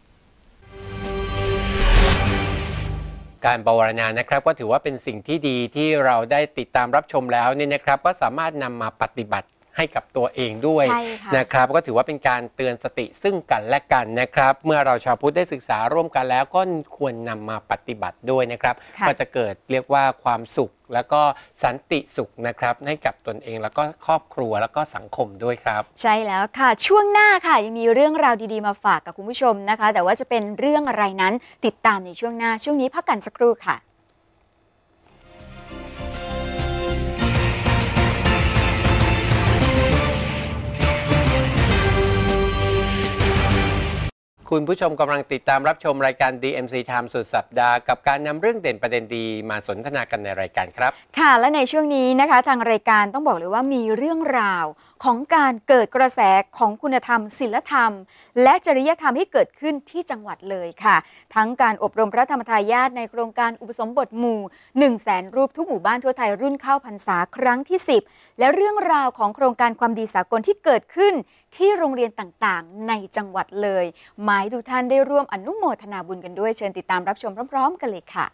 การปวารณานะครับก็ถือว่าเป็นสิ่งที่ดีที่เราได้ติดตามรับชมแล้วเนี่ยนะครับก็สามารถนำมาปฏิบัติให้กับตัวเองด้วยนะครับก็ถือว่าเป็นการเตือนสติซึ่งกันและกันนะครับเมื่อเราชาวพุทธได้ศึกษาร่วมกันแล้วก็ควรนำมาปฏิบัติด้วยนะครับก็จะเกิดเรียกว่าความสุขแล้วก็สันติสุขนะครับให้กับตนเองแล้วก็ครอบครัวแล้วก็สังคมด้วยครับใช่แล้วค่ะช่วงหน้าค่ะยังมีเรื่องราวดีๆมาฝากกับคุณผู้ชมนะคะแต่ว่าจะเป็นเรื่องอะไรนั้นติดตามในช่วงหน้าช่วงนี้พักกันสักครู่ค่ะคุณผู้ชมกำลังติดตามรับชมรายการ ดี เอ็ม ซี Time สุดสัปดาห์กับการนำเรื่องเด่นประเด็นดีมาสนทนากันในรายการครับค่ะและในช่วงนี้นะคะทางรายการต้องบอกเลยว่ามีเรื่องราวของการเกิดกระแสของคุณธรรมศีลธรรมและจริยธรรมที่เกิดขึ้นที่จังหวัดเลยค่ะทั้งการอบรมพระธรรมทายาทในโครงการอุปสมบทหมู่ หนึ่งแสน รูปทุกหมู่บ้านทั่วไทยรุ่นเข้าพรรษาครั้งที่สิบและเรื่องราวของโครงการความดีสากลที่เกิดขึ้นที่โรงเรียนต่างๆในจังหวัดเลยหมายทุกท่านได้ร่วมอนุโมทนาบุญกันด้วยเชิญติดตามรับชมพร้อมๆกันเลยค่ะ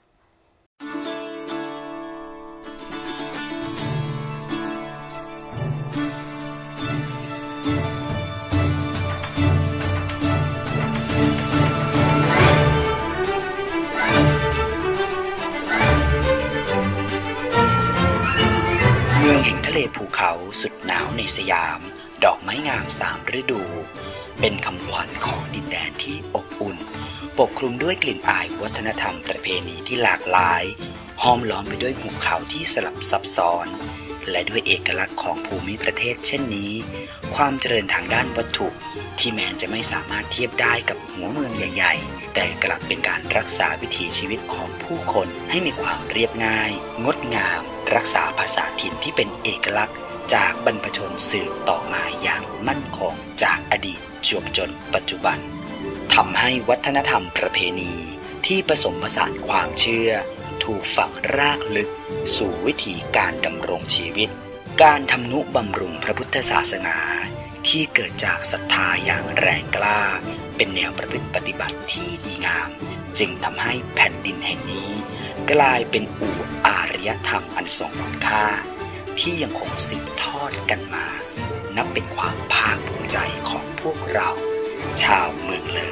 เมืองแห่งทะเลภูเขาสุดหนาวในสยามดอกไม้งามสามฤดูเป็นคำขวัญของดินแดนที่อบอุ่นปกคลุมด้วยกลิ่นอายวัฒนธรรมประเพณีที่หลากหลายห้อมล้อมไปด้วยหุบเขาที่สลับซับซ้อนและด้วยเอกลักษณ์ของภูมิประเทศเช่นนี้ความเจริญทางด้านวัตถุที่แม้จะไม่สามารถเทียบได้กับหัวเมืองใหญ่ๆแต่กลับเป็นการรักษาวิถีชีวิตของผู้คนให้มีความเรียบง่ายงดงามรักษาภาษาถิ่นที่เป็นเอกลักษณ์จากบรรพชนสืบต่อมาอย่างมั่นคงจากอดีตจวบจนปัจจุบันทำให้วัฒนธรรมประเพณีที่ผสมผสานความเชื่อถูกฝังรากลึกสู่วิถีการดำรงชีวิตการทำนุบำรุงพระพุทธศาสนาที่เกิดจากศรัทธาอย่างแรงกล้าเป็นแนวประพฤติปฏิบัติที่ดีงามจึงทำให้แผ่นดินแห่งนี้กลายเป็นอู่อารยธรรมอันทรงคุณค่าที่ยังคงสืบทอดกันมานับเป็นความภาคภูมิใจของพวกเราชาวเมืองเลย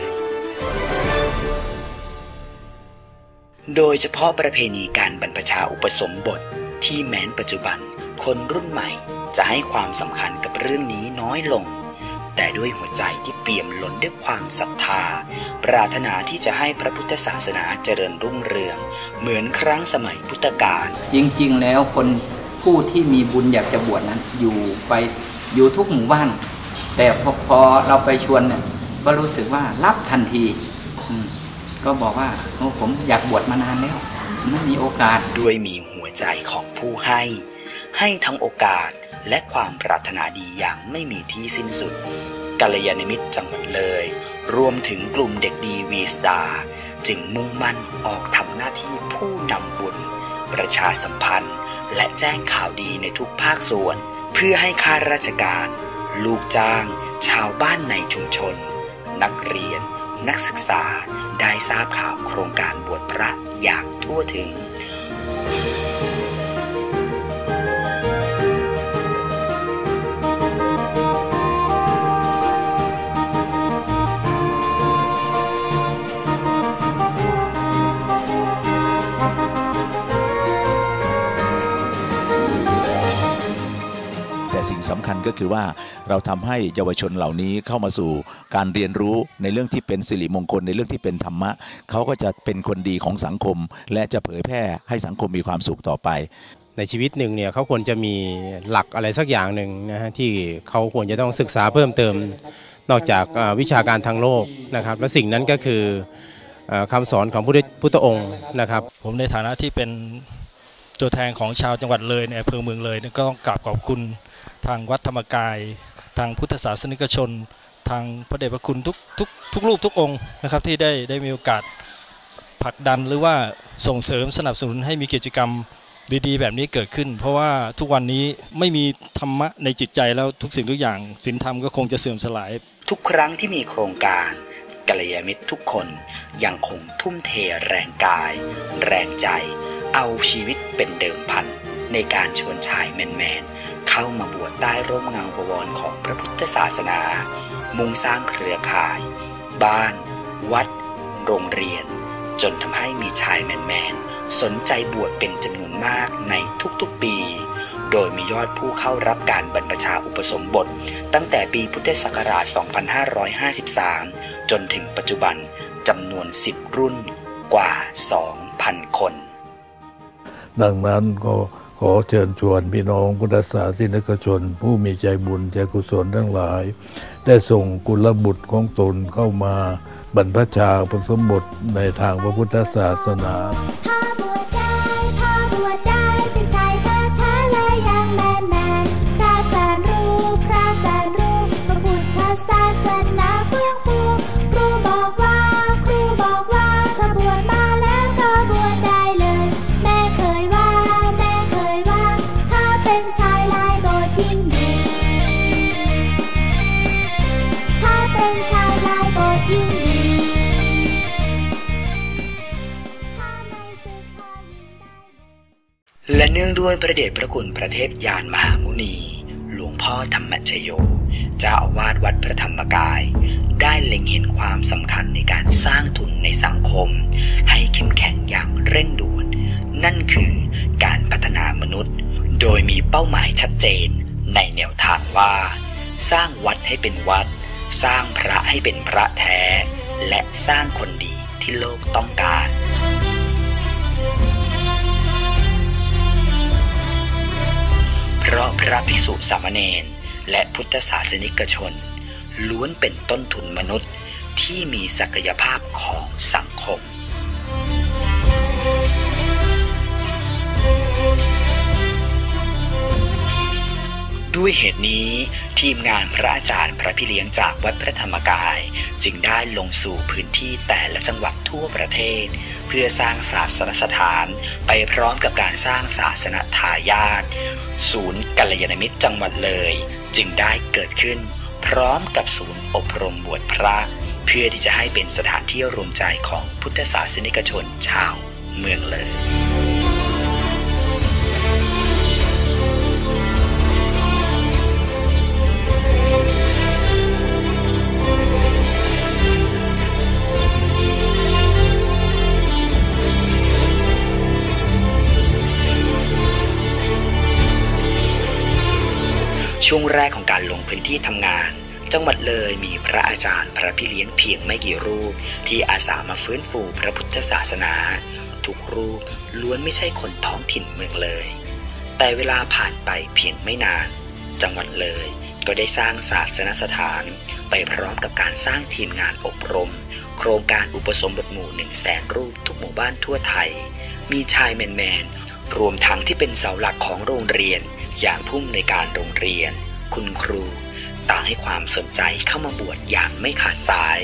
โดยเฉพาะประเพณีการบรรพชาอุปสมบทที่แม้นปัจจุบันคนรุ่นใหม่จะให้ความสำคัญกับเรื่องนี้น้อยลงแต่ด้วยหัวใจที่เปี่ยมล้นด้วยความศรัทธาปรารถนาที่จะให้พระพุทธศาสนาเจริญรุ่งเรืองเหมือนครั้งสมัยพุทธกาลจริงๆแล้วคนผู้ที่มีบุญอยากจะบวชนั้นอยู่ไปอยู่ทุกหมู่บ้านแต่พอพอเราไปชวนเนี่ยก็รู้สึกว่ารับทันทีก็บอกว่าโอ้ผมอยากบวชมานานแล้วไม่มีโอกาสด้วยมีหัวใจของผู้ให้ให้ทั้งโอกาสและความปรารถนาดีอย่างไม่มีที่สิ้นสุดกัลยาณมิตรจังหวัดเลยรวมถึงกลุ่มเด็กดีวีสตาร์จึงมุ่งมั่นออกทำหน้าที่ผู้นำบุญประชาสัมพันธ์และแจ้งข่าวดีในทุกภาคส่วนเพื่อให้ข้าราชการลูกจ้างชาวบ้านในชุมชนนักเรียนนักศึกษาได้ทราบข่าวโครงการบวชพระอย่างทั่วถึงสิ่งสำคัญก็คือว่าเราทำให้เยาวชนเหล่านี้เข้ามาสู่การเรียนรู้ในเรื่องที่เป็นสิริมงคลในเรื่องที่เป็นธรรมะเขาก็จะเป็นคนดีของสังคมและจะเผยแพร่ให้สังคมมีความสุขต่อไปในชีวิตหนึ่งเนี่ยเขาควรจะมีหลักอะไรสักอย่างหนึ่งนะฮะที่เขาควรจะต้องศึกษาเพิ่มเติมนอกจากวิชาการทางโลกนะครับและสิ่งนั้นก็คือคำสอนของพระพุทธองค์นะครับผมในฐานะที่เป็นตัวแทนของชาวจังหวัดเลยในอำเภอเมืองเลยก็ต้องกราบขอบคุณทางวัดธรรมกายทางพุทธศาสนิกชนทางพระเดชพระคุณทุกทุกทุกรูปทุกองค์นะครับที่ได้ได้มีโอกาสผลักดันหรือว่าส่งเสริมสนับสนุนให้มีกิจกรรมดีๆแบบนี้เกิดขึ้นเพราะว่าทุกวันนี้ไม่มีธรรมะในจิตใจแล้วทุกสิ่งทุกอย่างศีลธรรมก็คงจะเสื่อมสลายทุกครั้งที่มีโครงการกัลยาณมิตรทุกคนยังคงทุ่มเทแรงกายแรงใจเอาชีวิตเป็นเดิมพันในการชวนชายแมนๆเข้ามาบวชใต้ร่มเงาบวรของพระพุทธศาสนามุ่งสร้างเครือข่ายบ้านวัดโรงเรียนจนทำให้มีชายแมนๆสนใจบวชเป็นจำนวนมากในทุกๆปีโดยมียอดผู้เข้ารับการบรรพชาอุปสมบทตั้งแต่ปีพุทธศักราช สองพันห้าร้อยห้าสิบสาม จนถึงปัจจุบันจำนวน สิบ รุ่นกว่า สองพัน คนดังนั้นก็ขอเชิญชวนพี่น้องพุทธศาสนิกชนผู้มีใจบุญใจกุศลทั้งหลายได้ส่งกุลบุตรของตนเข้ามาบรรพชาอุปสมบทในทางพระพุทธศาสนาและเนื่องด้วยพระเดชพระคุณพระเทพยานมหามุนีหลวงพ่อธรรมชโยเจ้าอาวาสวัดพระธรรมกายได้เล็งเห็นความสำคัญในการสร้างทุนในสังคมให้เข้มแข็งอย่างเร่งด่วนนั่นคือการพัฒนามนุษย์โดยมีเป้าหมายชัดเจนในแนวทางว่าสร้างวัดให้เป็นวัดสร้างพระให้เป็นพระแท้และสร้างคนดีที่โลกต้องการเพราะพระภิกษุสามเณรและพุทธศาสนิกชนล้วนเป็นต้นทุนมนุษย์ที่มีศักยภาพของสังคมด้วยเหตุนี้ทีมงานพระอาจารย์พระพี่เลี้ยงจากวัดพระธรรมกายจึงได้ลงสู่พื้นที่แต่ละจังหวัดทั่วประเทศเพื่อสร้างศาสนสถานไปพร้อมกับการสร้างศาสนทายาทศูนย์กัลยาณมิตรจังหวัดเลยจึงได้เกิดขึ้นพร้อมกับศูนย์อบรมบวชพระเพื่อที่จะให้เป็นสถานที่รวมใจของพุทธศาสนิกชนชาวเมืองเลยช่วงแรกของการลงพื้นที่ทำงานจังหวัดเลยมีพระอาจารย์พระพี่เลี้ยงเพียงไม่กี่รูปที่อาสามาฟื้นฟูพระพุทธศาสนาทุกรูปล้วนไม่ใช่คนท้องถิ่นเมืองเลยแต่เวลาผ่านไปเพียงไม่นานจังหวัดเลยก็ได้สร้างศาสนสถานไปพร้อมกับการสร้างทีมงานอบรมโครงการอุปสมบทหมู่หนึ่งแสนรูปทุกหมู่บ้านทั่วไทยมีชายแมนๆรวมทั้งที่เป็นเสาหลักของโรงเรียนอย่างผู้อำนวยการโรงเรียนคุณครูต่างให้ความสนใจเข้ามาบวชอย่างไม่ขาดสาย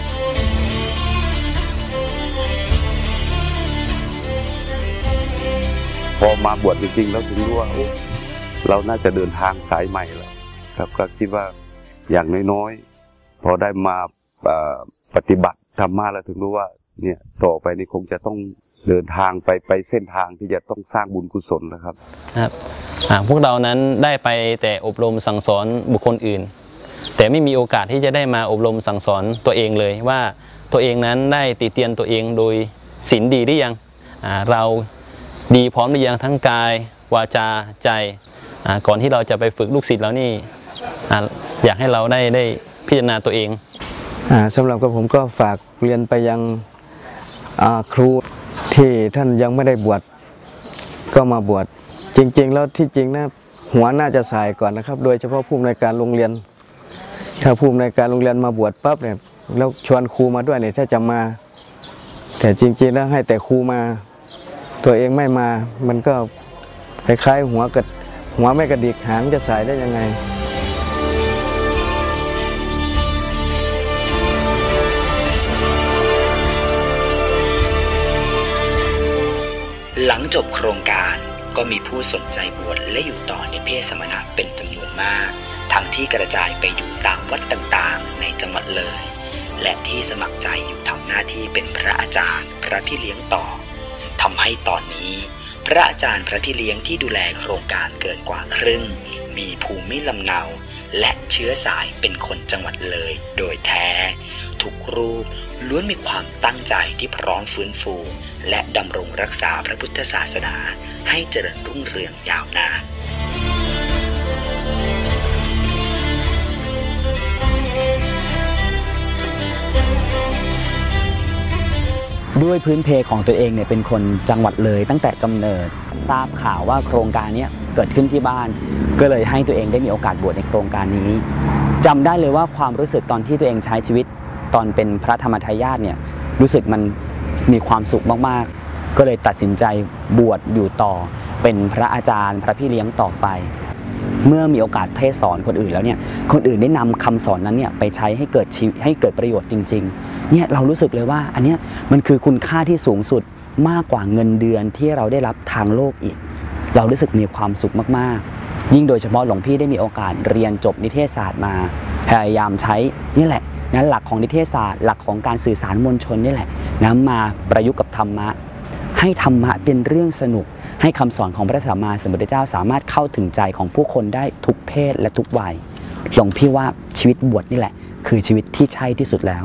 พอมาบวชจริงๆแล้วถึงรู้ว่าเราน่าจะเดินทางสายใหม่แล้วครับก็คิดว่าอย่างน้อยๆพอได้มาปฏิบัติธรรมะแล้วถึงรู้ว่าเนี่ยต่อไปนี่คงจะต้องเดินทางไปไปเส้นทางที่จะต้องสร้างบุญกุศลนะครับครับพวกเรานั้นได้ไปแต่อบรมสั่งสอนบุคคลอื่นแต่ไม่มีโอกาสที่จะได้มาอบรมสั่งสอนตัวเองเลยว่าตัวเองนั้นได้ติเตียนตัวเองโดยศีลดีหรือยังเราดีพร้อมหรือยังทั้งกายวาจาใจก่อนที่เราจะไปฝึกลูกศิษย์แล้วนี่อยากให้เราได้ได้พิจารณาตัวเองสำหรับกับผมก็ฝากเรียนไปยังครูที่ท่านยังไม่ได้บวชก็มาบวชจริงๆแล้วที่จริงนะหัวน่าจะสายก่อนนะครับโดยเฉพาะผู้อำนวยการโรงเรียนถ้าผู้อำนวยการโรงเรียนมาบวชปั๊บเนี่ยแล้วชวนครูมาด้วยเนี่ยถ้าจะมาแต่จริงๆแล้วให้แต่ครูมาตัวเองไม่มามันก็คล้ายๆหัวกระหัวไม่กระดิกหางจะสายได้ยังไงจบโครงการก็มีผู้สนใจบวชและอยู่ต่อในเพศสมณะเป็นจำนวนมากทั้งที่กระจายไปอยู่ตามวัดต่างๆในจังหวัดเลยและที่สมัครใจอยู่ทำหน้าที่เป็นพระอาจารย์พระพี่เลี้ยงต่อทำให้ตอนนี้พระอาจารย์พระพี่เลี้ยงที่ดูแลโครงการเกินกว่าครึ่งมีภูมิลำเนาและเชื้อสายเป็นคนจังหวัดเลยโดยแท้ทุกรูปล้วนมีความตั้งใจที่พร้อมฟื้นฟูและดำรงรักษาพระพุทธศาสนาให้เจริญรุ่งเรืองยาวนานด้วยพื้นเพของตัวเองเนี่ยเป็นคนจังหวัดเลยตั้งแต่กำเนิดทราบข่าวว่าโครงการนี้เกิดขึ้นที่บ้านก็เลยให้ตัวเองได้มีโอกาสบวชในโครงการนี้จำได้เลยว่าความรู้สึกตอนที่ตัวเองใช้ชีวิตตอนเป็นพระธรรมทายาทเนี่ยรู้สึกมันมีความสุขมากๆก็เลยตัดสินใจบวชอยู่ต่อเป็นพระอาจารย์พระพี่เลี้ยงต่อไปเมื่อมีโอกาสเทศสอนคนอื่นแล้วเนี่ยคนอื่นได้นำคำสอนนั้นเนี่ยไปใช้ให้เกิดชีวิตให้เกิดประโยชน์จริงๆเนี่ยเรารู้สึกเลยว่าอันเนี้ยมันคือคุณค่าที่สูงสุดมากกว่าเงินเดือนที่เราได้รับทางโลกอีกเรารู้สึกมีความสุขมากๆยิ่งโดยเฉพาะหลวงพี่ได้มีโอกาสเรียนจบนิเทศศาสตร์มาพยายามใช้นี่แหละนะหลักของนิเทศศาสตร์หลักของการสื่อสารมวลชนนี่แหละนะมาประยุกต์กับธรรมะให้ธรรมะเป็นเรื่องสนุกให้คำสอนของพระสัมมาสัมพุทธเจ้าสามารถเข้าถึงใจของผู้คนได้ทุกเพศและทุกวัยหลวงพี่ว่าชีวิตบวชนี่แหละคือชีวิตที่ใช่ที่สุดแล้ว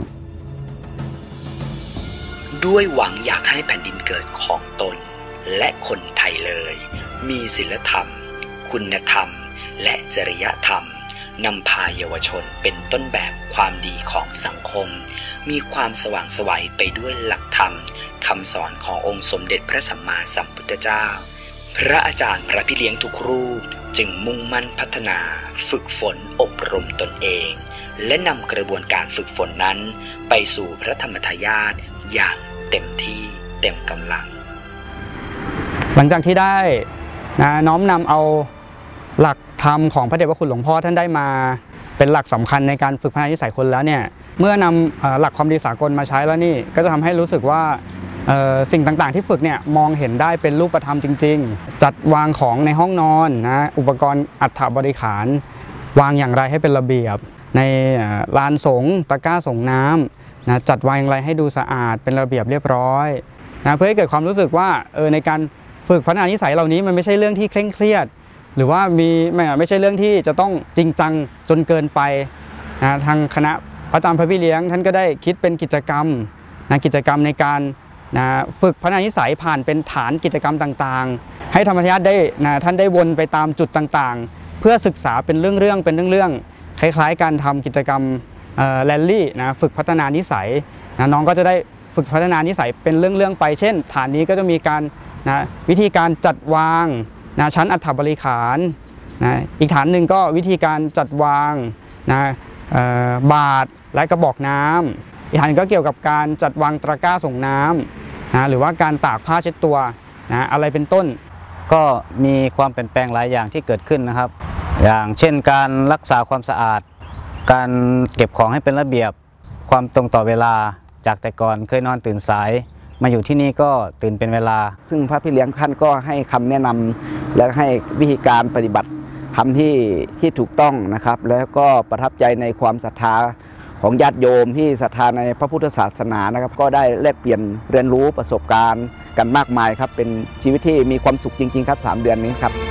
ด้วยหวังอยากให้แผ่นดินเกิดของตนและคนไทยเลยมีศีลธรรมคุณธรรมและจริยธรรมนำพาเยาวชนเป็นต้นแบบความดีของสังคมมีความสว่างไสวไปด้วยหลักธรรมคำสอนขององค์สมเด็จพระสัมมาสัมพุทธเจ้าพระอาจารย์พระพี่เลี้ยงทุกรูปจึงมุ่งมั่นพัฒนาฝึกฝนอบรมตนเองและนำกระบวนการฝึกฝนนั้นไปสู่พระธรรมทายาทอย่างเต็มที่เต็มกำลังหลังจากที่ได้นะน้อมนำเอาหลักธรรมของพระเดชพระคุณหลวงพ่อท่านได้มาเป็นหลักสำคัญในการฝึกพัฒนานิสัยคนแล้วเนี่ยเมื่อนำหลักความดีสากลมาใช้แล้วนี่ก็จะทำให้รู้สึกว่าสิ่งต่างๆที่ฝึกเนี่ยมองเห็นได้เป็นรูปธรรมจริงๆจัดวางของในห้องนอนนะอุปกรณ์อัฐบริขารวางอย่างไรให้เป็นระเบียบในลานสงฆ์ตะกร้าส่งน้ำนะจัดวางอย่างไรให้ดูสะอาดเป็นระเบียบเรียบร้อยนะเพื่อให้เกิดความรู้สึกว่าเออในการฝึกพัฒนานิสัยเหล่านี้มันไม่ใช่เรื่องที่เคร่งเครียดหรือว่ามีไม่ไม่ใช่เรื่องที่จะต้องจริงจังจนเกินไปนะทางคณะพระอาจารย์พระพี่เลี้ยงท่านก็ได้คิดเป็นกิจกรรมนะกิจกรรมในการนะฝึกพัฒนานิสัยผ่านเป็นฐานกิจกรรมต่างๆให้ธรรมทายาทได้นะท่านได้วนไปตามจุดต่างๆเพื่อศึกษาเป็นเรื่องๆเป็นเรื่องๆคล้ายๆการทำกิจกรรมแรลลี่นะฝึกพัฒนานิสัยนะน้องก็จะได้ฝึกพัฒนานิสัยเป็นเรื่องๆไปเช่นฐานนี้ก็จะมีการนะวิธีการจัดวางนะชั้นอัฐบริขารนะอีกฐานหนึ่งก็วิธีการจัดวางนะบาตรและกระบอกน้ำอีกฐานนึงก็เกี่ยวกับการจัดวางตะกร้าส่งน้ำนะหรือว่าการตากผ้าเช็ดตัวนะอะไรเป็นต้นก็มีความเปลี่ยนแปลงหลายอย่างที่เกิดขึ้นนะครับอย่างเช่นการรักษาความสะอาดการเก็บของให้เป็นระเบียบความตรงต่อเวลาจากแต่ก่อนเคยนอนตื่นสายมาอยู่ที่นี่ก็ตื่นเป็นเวลาซึ่งพระพี่เลี้ยงท่านก็ให้คำแนะนำและให้วิธีการปฏิบัติทำที่ที่ถูกต้องนะครับแล้วก็ประทับใจในความศรัทธาของญาติโยมที่ศรัทธาในพระพุทธศาสนานะครับก็ได้แลกเปลี่ยนเรียนรู้ประสบการณ์กันมากมายครับเป็นชีวิตที่มีความสุขจริงๆครับสามเดือนนี้ครับ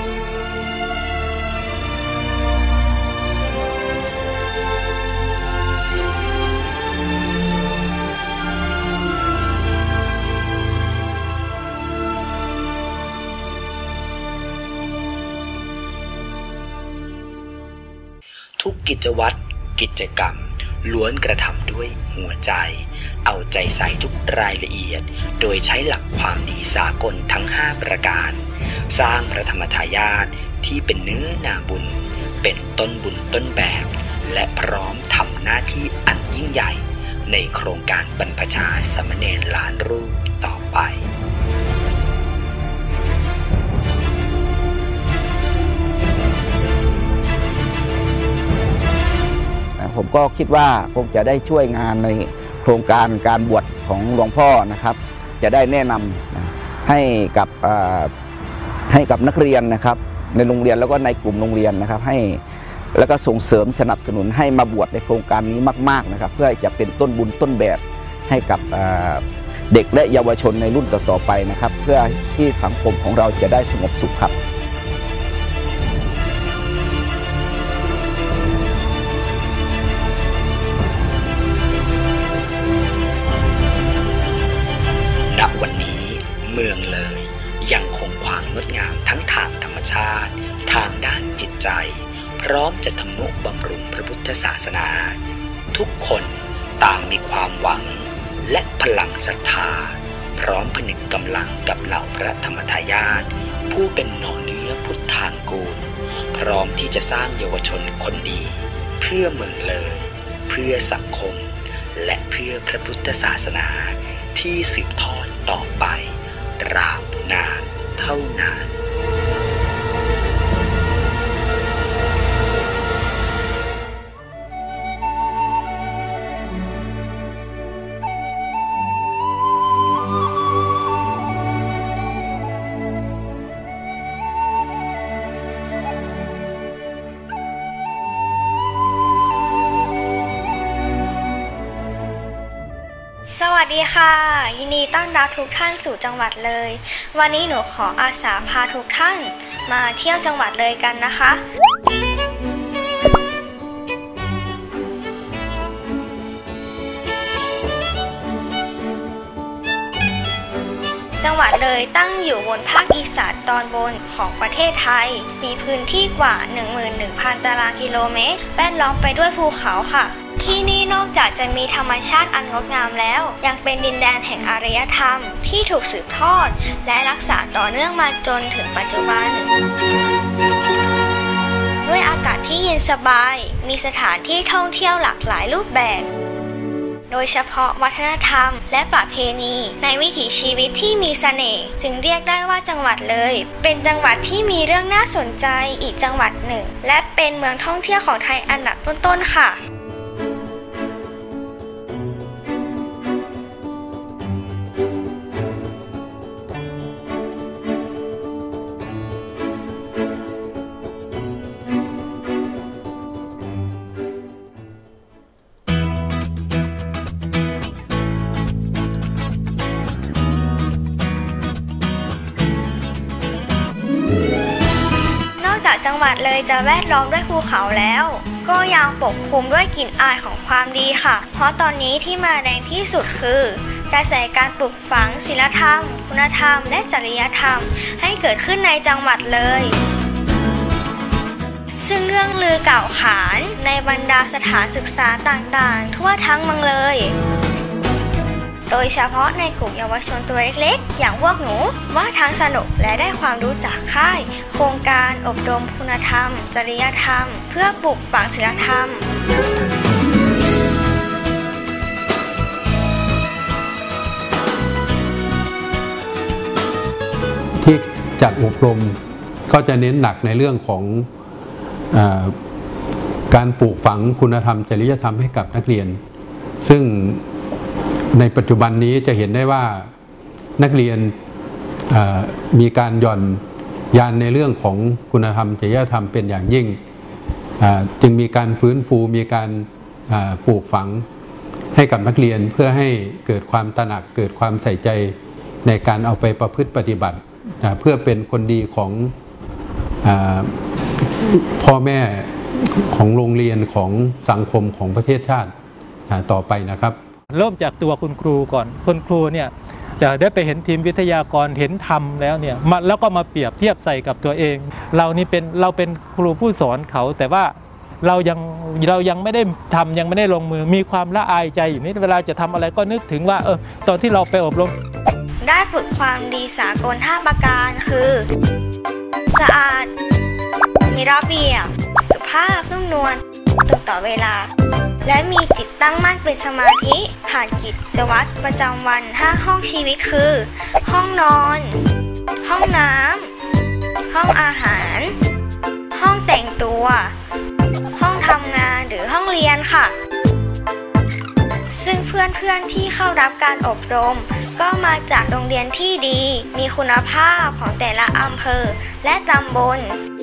ทุกกิจวัตรกิจกรรมล้วนกระทำด้วยหัวใจเอาใจใส่ทุกรายละเอียดโดยใช้หลักความดีสากลทั้งห้าประการสร้างพระธรรมทายาทที่เป็นเนื้อนาบุญเป็นต้นบุญต้นแบบและพร้อมทำหน้าที่อันยิ่งใหญ่ในโครงการบรรพชาสามเณรล้านรูปต่อไปผมก็คิดว่าคงจะได้ช่วยงานในโครงการการบวชของหลวงพ่อนะครับจะได้แนะนำให้กับให้กับนักเรียนนะครับในโรงเรียนแล้วก็ในกลุ่มโรงเรียนนะครับให้แล้วก็ส่งเสริมสนับสนุนให้มาบวชในโครงการนี้มากๆนะครับเพื่อจะเป็นต้นบุญต้นแบบให้กับเด็กและเยาวชนในรุ่นต่อๆไปนะครับเพื่อที่สังคมของเราจะได้สงบสุขครับณวันนี้เมืองเลยยังคงความงดงามทั้งทางธรรมชาติทางด้านจิตใจพร้อมจะทำนุบำรุงพระพุทธศาสนาทุกคนต่างมีความหวังและพลังศรัทธาพร้อมผนึกกำลังกับเหล่าพระธรรมทายาทผู้เป็นหน่อเนื้อพุทธางกูลพร้อมที่จะสร้างเยาวชนคนดีเพื่อเมืองเลยเพื่อสังคมและเพื่อพระพุทธศาสนาที่สืบทอดต่อไปตราบนานเท่านานสวัสดีค่ะยินดีต้อนรับทุกท่านสู่จังหวัดเลยวันนี้หนูขออาสาพาทุกท่านมาเที่ยวจังหวัดเลยกันนะคะจังหวัดเลยตั้งอยู่บนภาคอีสานตอนบนของประเทศไทยมีพื้นที่กว่า หนึ่งหมื่นหนึ่งพัน ตารางกิโลเมตรแวดล้อมไปด้วยภูเขาค่ะที่นี่นอกจากจะมีธรรมชาติอันงดงามแล้วยังเป็นดินแดนแห่งอารยธรรมที่ถูกสืบทอดและรักษาต่อเนื่องมาจนถึงปัจจุบันด้วยอากาศที่เย็นสบายมีสถานที่ท่องเที่ยวหลากหลายรูปแบบโดยเฉพาะวัฒนธรรมและประเพณีในวิถีชีวิตที่มีเสน่ห์จึงเรียกได้ว่าจังหวัดเลยเป็นจังหวัดที่มีเรื่องน่าสนใจอีกจังหวัดหนึ่งและเป็นเมืองท่องเที่ยวของไทยอันดับต้นๆค่ะจังหวัดเลยจะแวดล้อมด้วยภูเขาแล้วก็ยังปกคลุมด้วยกลิ่นอายของความดีค่ะเพราะตอนนี้ที่มาแรงที่สุดคือกระแสการปลูกฝังศีลธรรมคุณธรรมและจริยธรรมให้เกิดขึ้นในจังหวัดเลยซึ่งเรื่องลือกล่าวขานในบรรดาสถานศึกษาต่างๆทั่วทั้งเมืองเลยโดยเฉพาะในกลุ่มเยาวชนตัวเล็กๆอย่างพวกหนูว่าทั้งสนุกและได้ความรู้จากค่ายโครงการอบรมคุณธรรมจริยธรรมเพื่อปลูกฝังศีลธรรมที่จัดอบรมก็จะเน้นหนักในเรื่องของเอ่อการปลูกฝังคุณธรรมจริยธรรมให้กับนักเรียนซึ่งในปัจจุบันนี้จะเห็นได้ว่านักเรียนมีการหย่อนยานในเรื่องของคุณธรรมจริยธรรมเป็นอย่างยิ่งจึงมีการฟื้นฟูมีการปลูกฝังให้กับนักเรียนเพื่อให้เกิดความตระหนักเกิดความใส่ใจในการเอาไปประพฤติปฏิบัติเพื่อเป็นคนดีของพ่อแม่ของโรงเรียนของสังคมของประเทศชาติต่อไปนะครับเริ่มจากตัวคุณครูก่อนคุณครูเนี่ยจะได้ไปเห็นทีมวิทยากรเห็นทำแล้วเนี่ยมาแล้วก็มาเปรียบเทียบใส่กับตัวเองเรานี่เป็นเราเป็นครูผู้สอนเขาแต่ว่าเรายังเรายังไม่ได้ทำยังไม่ได้ลงมือมีความละอายใจอยู่นิดเวลาจะทำอะไรก็นึกถึงว่าเออตอนที่เราไปอบรมได้ฝึกความดีสากลห้าประการคือสะอาดมีระเบียบสุภาพนุ่มนวลตรงต่อเวลาและมีจิตตั้งมั่นเป็นสมาธิผ่านกิจวัตรประจำวันห้าห้องชีวิตคือห้องนอนห้องน้ำห้องอาหารห้องแต่งตัวห้องทำงานหรือห้องเรียนค่ะซึ่งเพื่อนๆที่เข้ารับการอบรมก็มาจากโรงเรียนที่ดีมีคุณภาพของแต่ละอำเภอและตำบล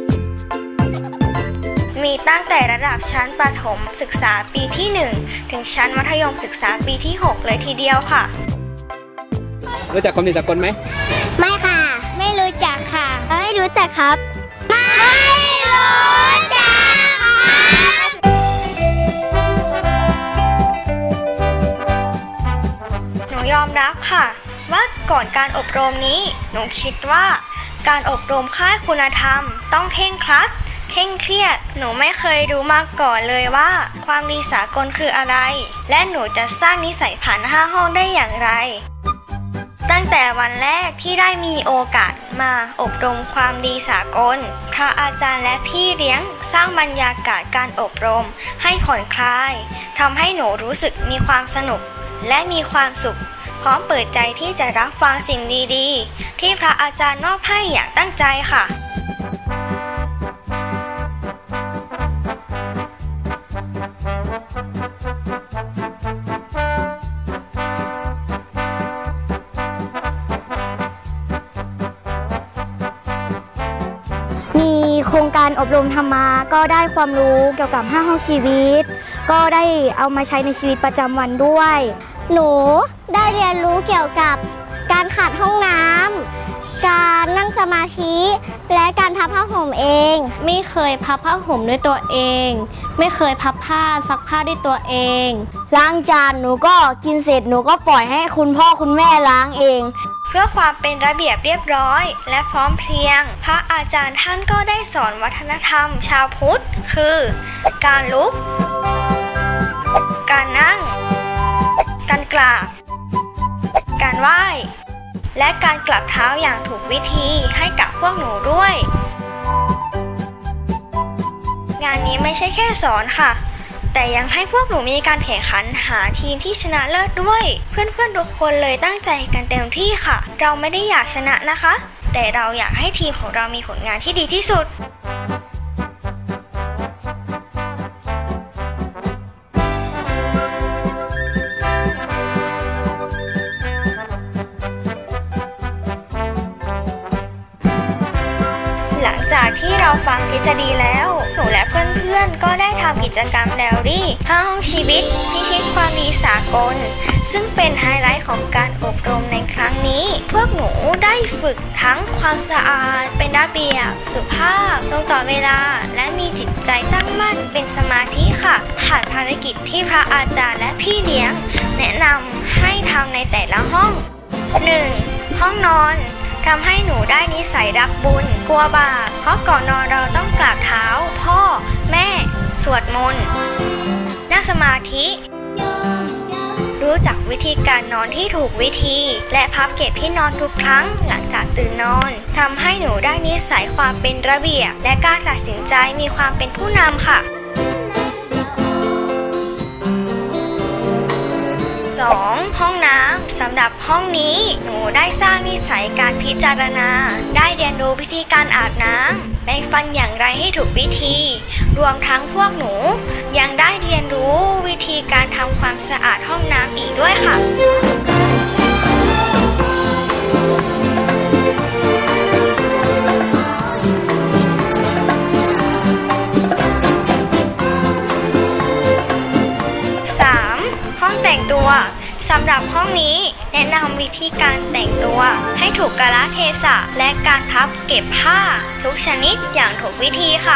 มีตั้งแต่ระดับชั้นประถมศึกษาปีที่หนึ่งถึงชั้นมัธยมศึกษาปีที่หกเลยทีเดียวค่ะรู้จักกรมศิลปากลไหมไม่ค่ะไม่รู้จักค่ะไม่รู้จักครับไม่รู้จักหนูยอมรับค่ะว่าก่อนการอบรมนี้หนูคิดว่าการอบรมค่ายคุณธรรมต้องเคร่งครัดเคร่งเครียดหนูไม่เคยรู้มาก่อนเลยว่าความดีสากลคืออะไรและหนูจะสร้างนิสัยผ่านห้าห้องได้อย่างไรตั้งแต่วันแรกที่ได้มีโอกาสมาอบรมความดีสากลพระอาจารย์และพี่เลี้ยงสร้างบรรยากาศการอบรมให้ผ่อนคลายทำให้หนูรู้สึกมีความสนุกและมีความสุขพร้อมเปิดใจที่จะรับฟังสิ่งดีๆที่พระอาจารย์มอบให้อย่างตั้งใจค่ะมีโครงการอบรมธรรมะก็ได้ความรู้เกี่ยวกับห้าห้องชีวิตก็ได้เอามาใช้ในชีวิตประจำวันด้วยหนูได้เรียนรู้เกี่ยวกับการขัดห้องน้ำการนั่งสมาธิและการพับผ้าห่มเองไม่เคยพับผ้าห่มด้วยตัวเองไม่เคยพับผ้าซักผ้าด้วยตัวเองล้างจานหนูก็กินเสร็จหนูก็ปล่อยให้คุณพ่อคุณแม่ล้างเองเพื่อความเป็นระเบียบเรียบร้อยและพร้อมเพรียงพระอาจารย์ท่านก็ได้สอนวัฒนธรรมชาวพุทธคือการลุกการนั่งการกราบการไหว้และการกลับเท้าอย่างถูกวิธีให้กับพวกหนูด้วยงานนี้ไม่ใช่แค่สอนค่ะแต่ยังให้พวกหนูมีการแข่งขันหาทีมที่ชนะเลิศด้วยเพื่อนๆทุกคนเลยตั้งใจกันเต็มที่ค่ะเราไม่ได้อยากชนะนะคะแต่เราอยากให้ทีมของเรามีผลงานที่ดีที่สุดหลังจากที่เราฟังทฤษฎีแล้วหนูและเพื่อนๆก็ได้ทำกิจกรรมแดรี่ห้าห้องชีวิตพิชิตความดีสากลซึ่งเป็นไฮไลท์ของการอบรมในครั้งนี้พวกหนูได้ฝึกทั้งความสะอาดเป็นระเบียบสุภาพตรงต่อเวลาและมีจิตใจตั้งมั่นเป็นสมาธิค่ะผ่านภารกิจที่พระอาจารย์และพี่เลี้ยงแนะนำให้ทำในแต่ละห้อง หนึ่ง ห้องนอนทำให้หนูได้นิสัยรักบุญกลัวบาปเพราะก่อนนอนเราต้องกราบเท้าพ่อแม่สวดมนต์นั่งสมาธิรู้จักวิธีการนอนที่ถูกวิธีและพับเก็บที่นอนทุกครั้งหลังจากตื่นนอนทำให้หนูได้นิสัยความเป็นระเบียบและกล้าตัดสินใจมีความเป็นผู้นำค่ะสอง ห้องน้ำสำหรับห้องนี้หนูได้สร้างนิสัยการพิจารณาได้เรียนรู้วิธีการอาบน้ำแปรงฟันอย่างไรให้ถูกวิธีรวมทั้งพวกหนูยังได้เรียนรู้วิธีการทำความสะอาดห้องน้ำอีกด้วยค่ะห้องแต่งตัวสำหรับห้องนี้แนะนำวิธีการแต่งตัวให้ถูกกาลเทศะและการพับเก็บผ้าทุกชนิดอย่างถูกวิธีค่ะ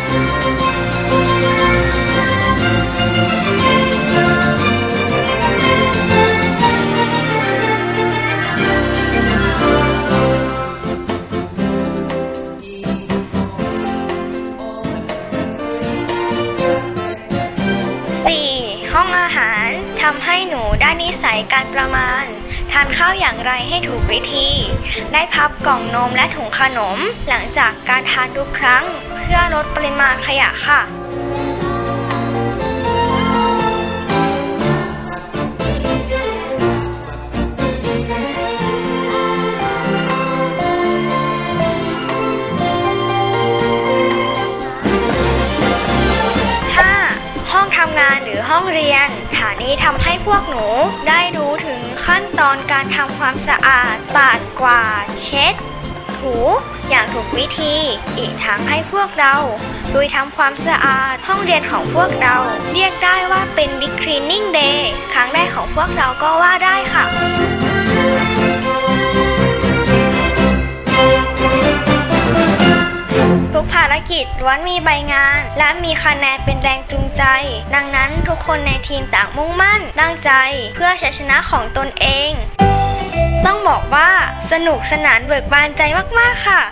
ห้องอาหารทำให้หนูได้นิสัยการประมาณทานข้าวอย่างไรให้ถูกวิธีได้พับกล่องนมและถุงขนมหลังจากการทานทุกครั้งเพื่อลดปริมาณขยะค่ะห้าห้องททำงานหรือห้องเรียนฐานนี้ทำให้พวกหนูได้รู้ถึงขั้นตอนการทำความสะอาดปาดกวาดเช็ดถูอย่างถูกวิธีอีกทั้งให้พวกเราโดยทำความสะอาดห้องเรียนของพวกเราเรียกได้ว่าเป็น Big Cleaning Day ครั้งแรกของพวกเราก็ว่าได้ค่ะทุกภารกิจล้วนมีใบงานและมีคะแนนเป็นแรงจูงใจดังนั้นทุกคนในทีมต่างมุ่งมั่นตั้งใจเพื่อชัยชนะของตนเองต้องบอกว่าสนุกสนานเบิกบานใจมากๆค่ะ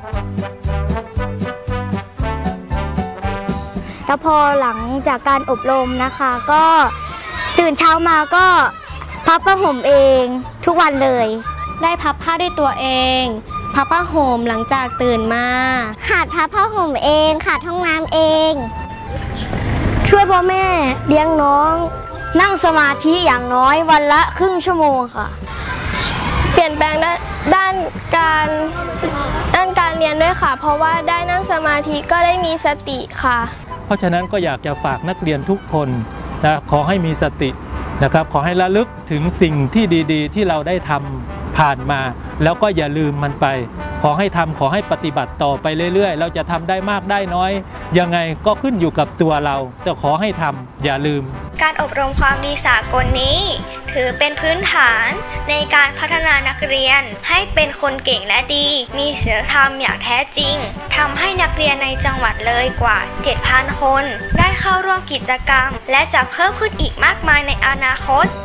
แล้วพอหลังจากการอบรมนะคะก็ตื่นเช้ามาก็พับผ้าห่มเองทุกวันเลยได้พับผ้าด้วยตัวเองพับผ้าห่มหลังจากตื่นมาขาดพับผ้าห่มเองขาดห้องน้ำเองช่วยพ่อแม่เลี้ยงน้องนั่งสมาธิอย่างน้อยวันละครึ่งชั่วโมงค่ะเปลี่ยนแปลงด้านการด้านการเรียนด้วยค่ะเพราะว่าได้นั่งสมาธิก็ได้มีสติค่ะเพราะฉะนั้นก็อยากจะฝากนักเรียนทุกคนนะขอให้มีสตินะครับขอให้ระลึกถึงสิ่งที่ดีๆที่เราได้ทำผ่านมาแล้วก็อย่าลืมมันไปขอให้ทำขอให้ปฏิบัติต่อไปเรื่อยๆเราจะทำได้มากได้น้อยยังไงก็ขึ้นอยู่กับตัวเราแต่ขอให้ทำอย่าลืมการอบรมความดีสากลนี้ถือเป็นพื้นฐานในการพัฒนานักเรียนให้เป็นคนเก่งและดีมีศีลธรรมอย่างแท้จริงทำให้นักเรียนในจังหวัดเลยกว่า เจ็ดพัน คนได้เข้าร่วมกิจกรรมและจะเพิ่มขึ้นอีกมากมายในอนาคต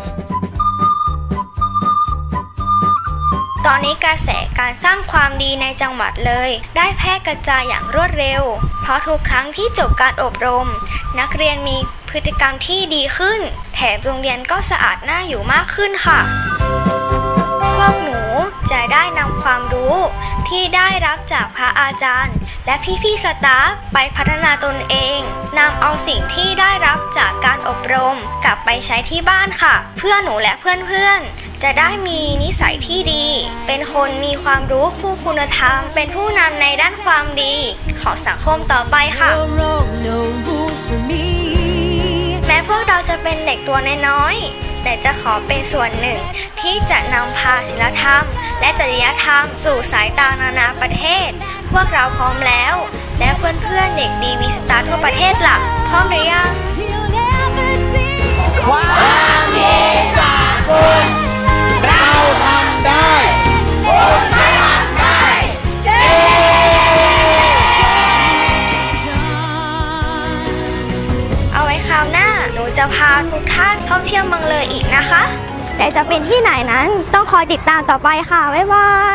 ตอนนี้กระแสการสร้างความดีในจังหวัดเลยได้แพร่กระจายอย่างรวดเร็วเพราะทุกครั้งที่จบการอบรมนักเรียนมีพฤติกรรมที่ดีขึ้นแถมโรงเรียนก็สะอาดน่าอยู่มากขึ้นค่ะพวกหนูจะได้นำความรู้ที่ได้รับจากพระอาจารย์และพี่ๆสตาฟไปพัฒนาตนเองนำเอาสิ่งที่ได้รับจากการอบรมกลับไปใช้ที่บ้านค่ะเพื่อหนูและเพื่อนๆจะได้มีนิสัยที่ดีเป็นคนมีความรู้คู่คุณธรรมเป็นผู้นำในด้านความดีของสังคมต่อไปค่ะแม้พวกเราจะเป็นเด็กตัวน้อยๆแต่จะขอเป็นส่วนหนึ่งที่จะนำพาศีลธรรมและจริยธรรมสู่สายตานานาประเทศพวกเราพร้อมแล้วและเพื่อนๆเด็กดีมีสตาร์ทั่วประเทศล่ะพร้อมหรือยังความดีสากลเราทำได้คุณไม่ทำได้เอาไว้คราวหน้าหนูจะพาทุกท่านท่องเที่ยวเมืองเลยอีกนะคะแต่จะเป็นที่ไหนนั้นต้องคอยติดตามต่อไปค่ะบ๊ายบาย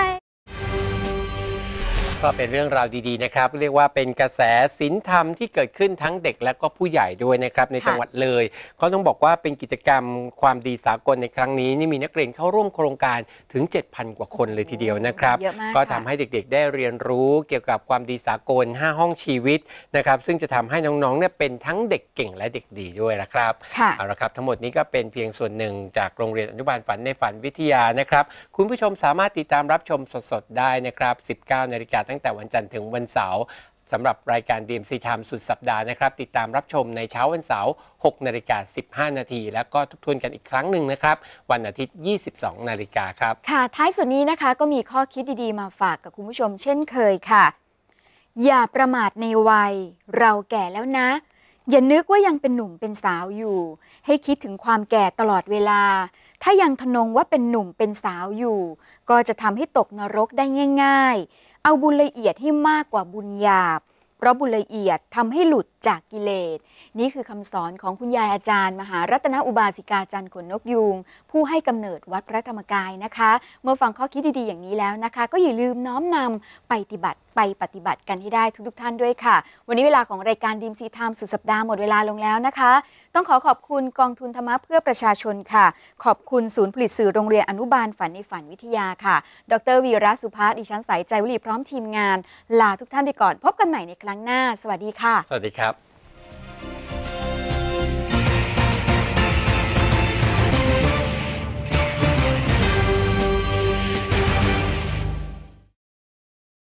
ก็เป็นเรื่องราวดีๆนะครับเรียกว่าเป็นกระแสศีลธรรมที่เกิดขึ้นทั้งเด็กและก็ผู้ใหญ่ด้วยนะครับในจังหวัดเลยก็ต้องบอกว่าเป็นกิจกรรมความดีสากลในครั้งนี้นี่มีนักเรียนเข้าร่วมโครงการถึง เจ็ดพัน กว่าคนเลยทีเดียวนะครับก็ทำให้เด็กๆได้เรียนรู้เกี่ยวกับความดีสากลห้าห้องชีวิตนะครับซึ่งจะทำให้น้องๆเนี่ยเป็นทั้งเด็กเก่งและเด็กดีด้วยนะครับเอาละครับทั้งหมดนี้ก็เป็นเพียงส่วนหนึ่งจากโรงเรียนอนุบาลฝันในฝันวิทยานะครับคุณผู้ชมสามารถติดตามรับชมสดๆได้นะครับ สิบเก้านาฬิกาตั้งแต่วันจันทร์ถึงวันเสาร์สำหรับรายการ ดี เอ็ม ซี Time สุดสัปดาห์นะครับติดตามรับชมในเช้าวันเสาร์ หกนาฬิกาสิบห้านาทีแล้วก็ทบทวนกันอีกครั้งหนึ่งนะครับวันอาทิตย์ ยี่สิบสองนาฬิกาครับค่ะท้ายสุดนี้นะคะก็มีข้อคิดดีๆมาฝากกับคุณผู้ชมเช่นเคยค่ะอย่าประมาทในวัยเราแก่แล้วนะอย่านึกว่ายังเป็นหนุ่มเป็นสาวอยู่ให้คิดถึงความแก่ตลอดเวลาถ้ายังทะนงว่าเป็นหนุ่มเป็นสาวอยู่ก็จะทำให้ตกนรกได้ง่ายๆเอาบุญละเอียดให้มากกว่าบุญหยาบเพราะบุญละเอียดทำให้หลุดจากกิเลสนี่คือคำสอนของคุณยายอาจารย์มหารัตนอุบาสิกาจันทร์ขนนกยูงผู้ให้กำเนิดวัดพระธรรมกายนะคะเมื่อฟังข้อคิดดีๆอย่างนี้แล้วนะคะก็อย่าลืมน้อมนำไปปฏิบัติไปปฏิบัติกันให้ได้ทุกๆท่านด้วยค่ะวันนี้เวลาของรายการดี เอ็ม ซี Time สุดสัปดาห์หมดเวลาลงแล้วนะคะต้องขอขอบคุณกองทุนธรรมะเพื่อประชาชนค่ะขอบคุณศูนย์ผลิตสื่อโรงเรียนอนุบาลฝันในฝันวิทยาค่ะดรวีระสุภาสดิฉันสายใจวลีพร้อมทีมงานลาทุกท่านไปก่อนพบกันใหม่ในครั้งหน้าสวัสดีค่ะสวัสดีครับ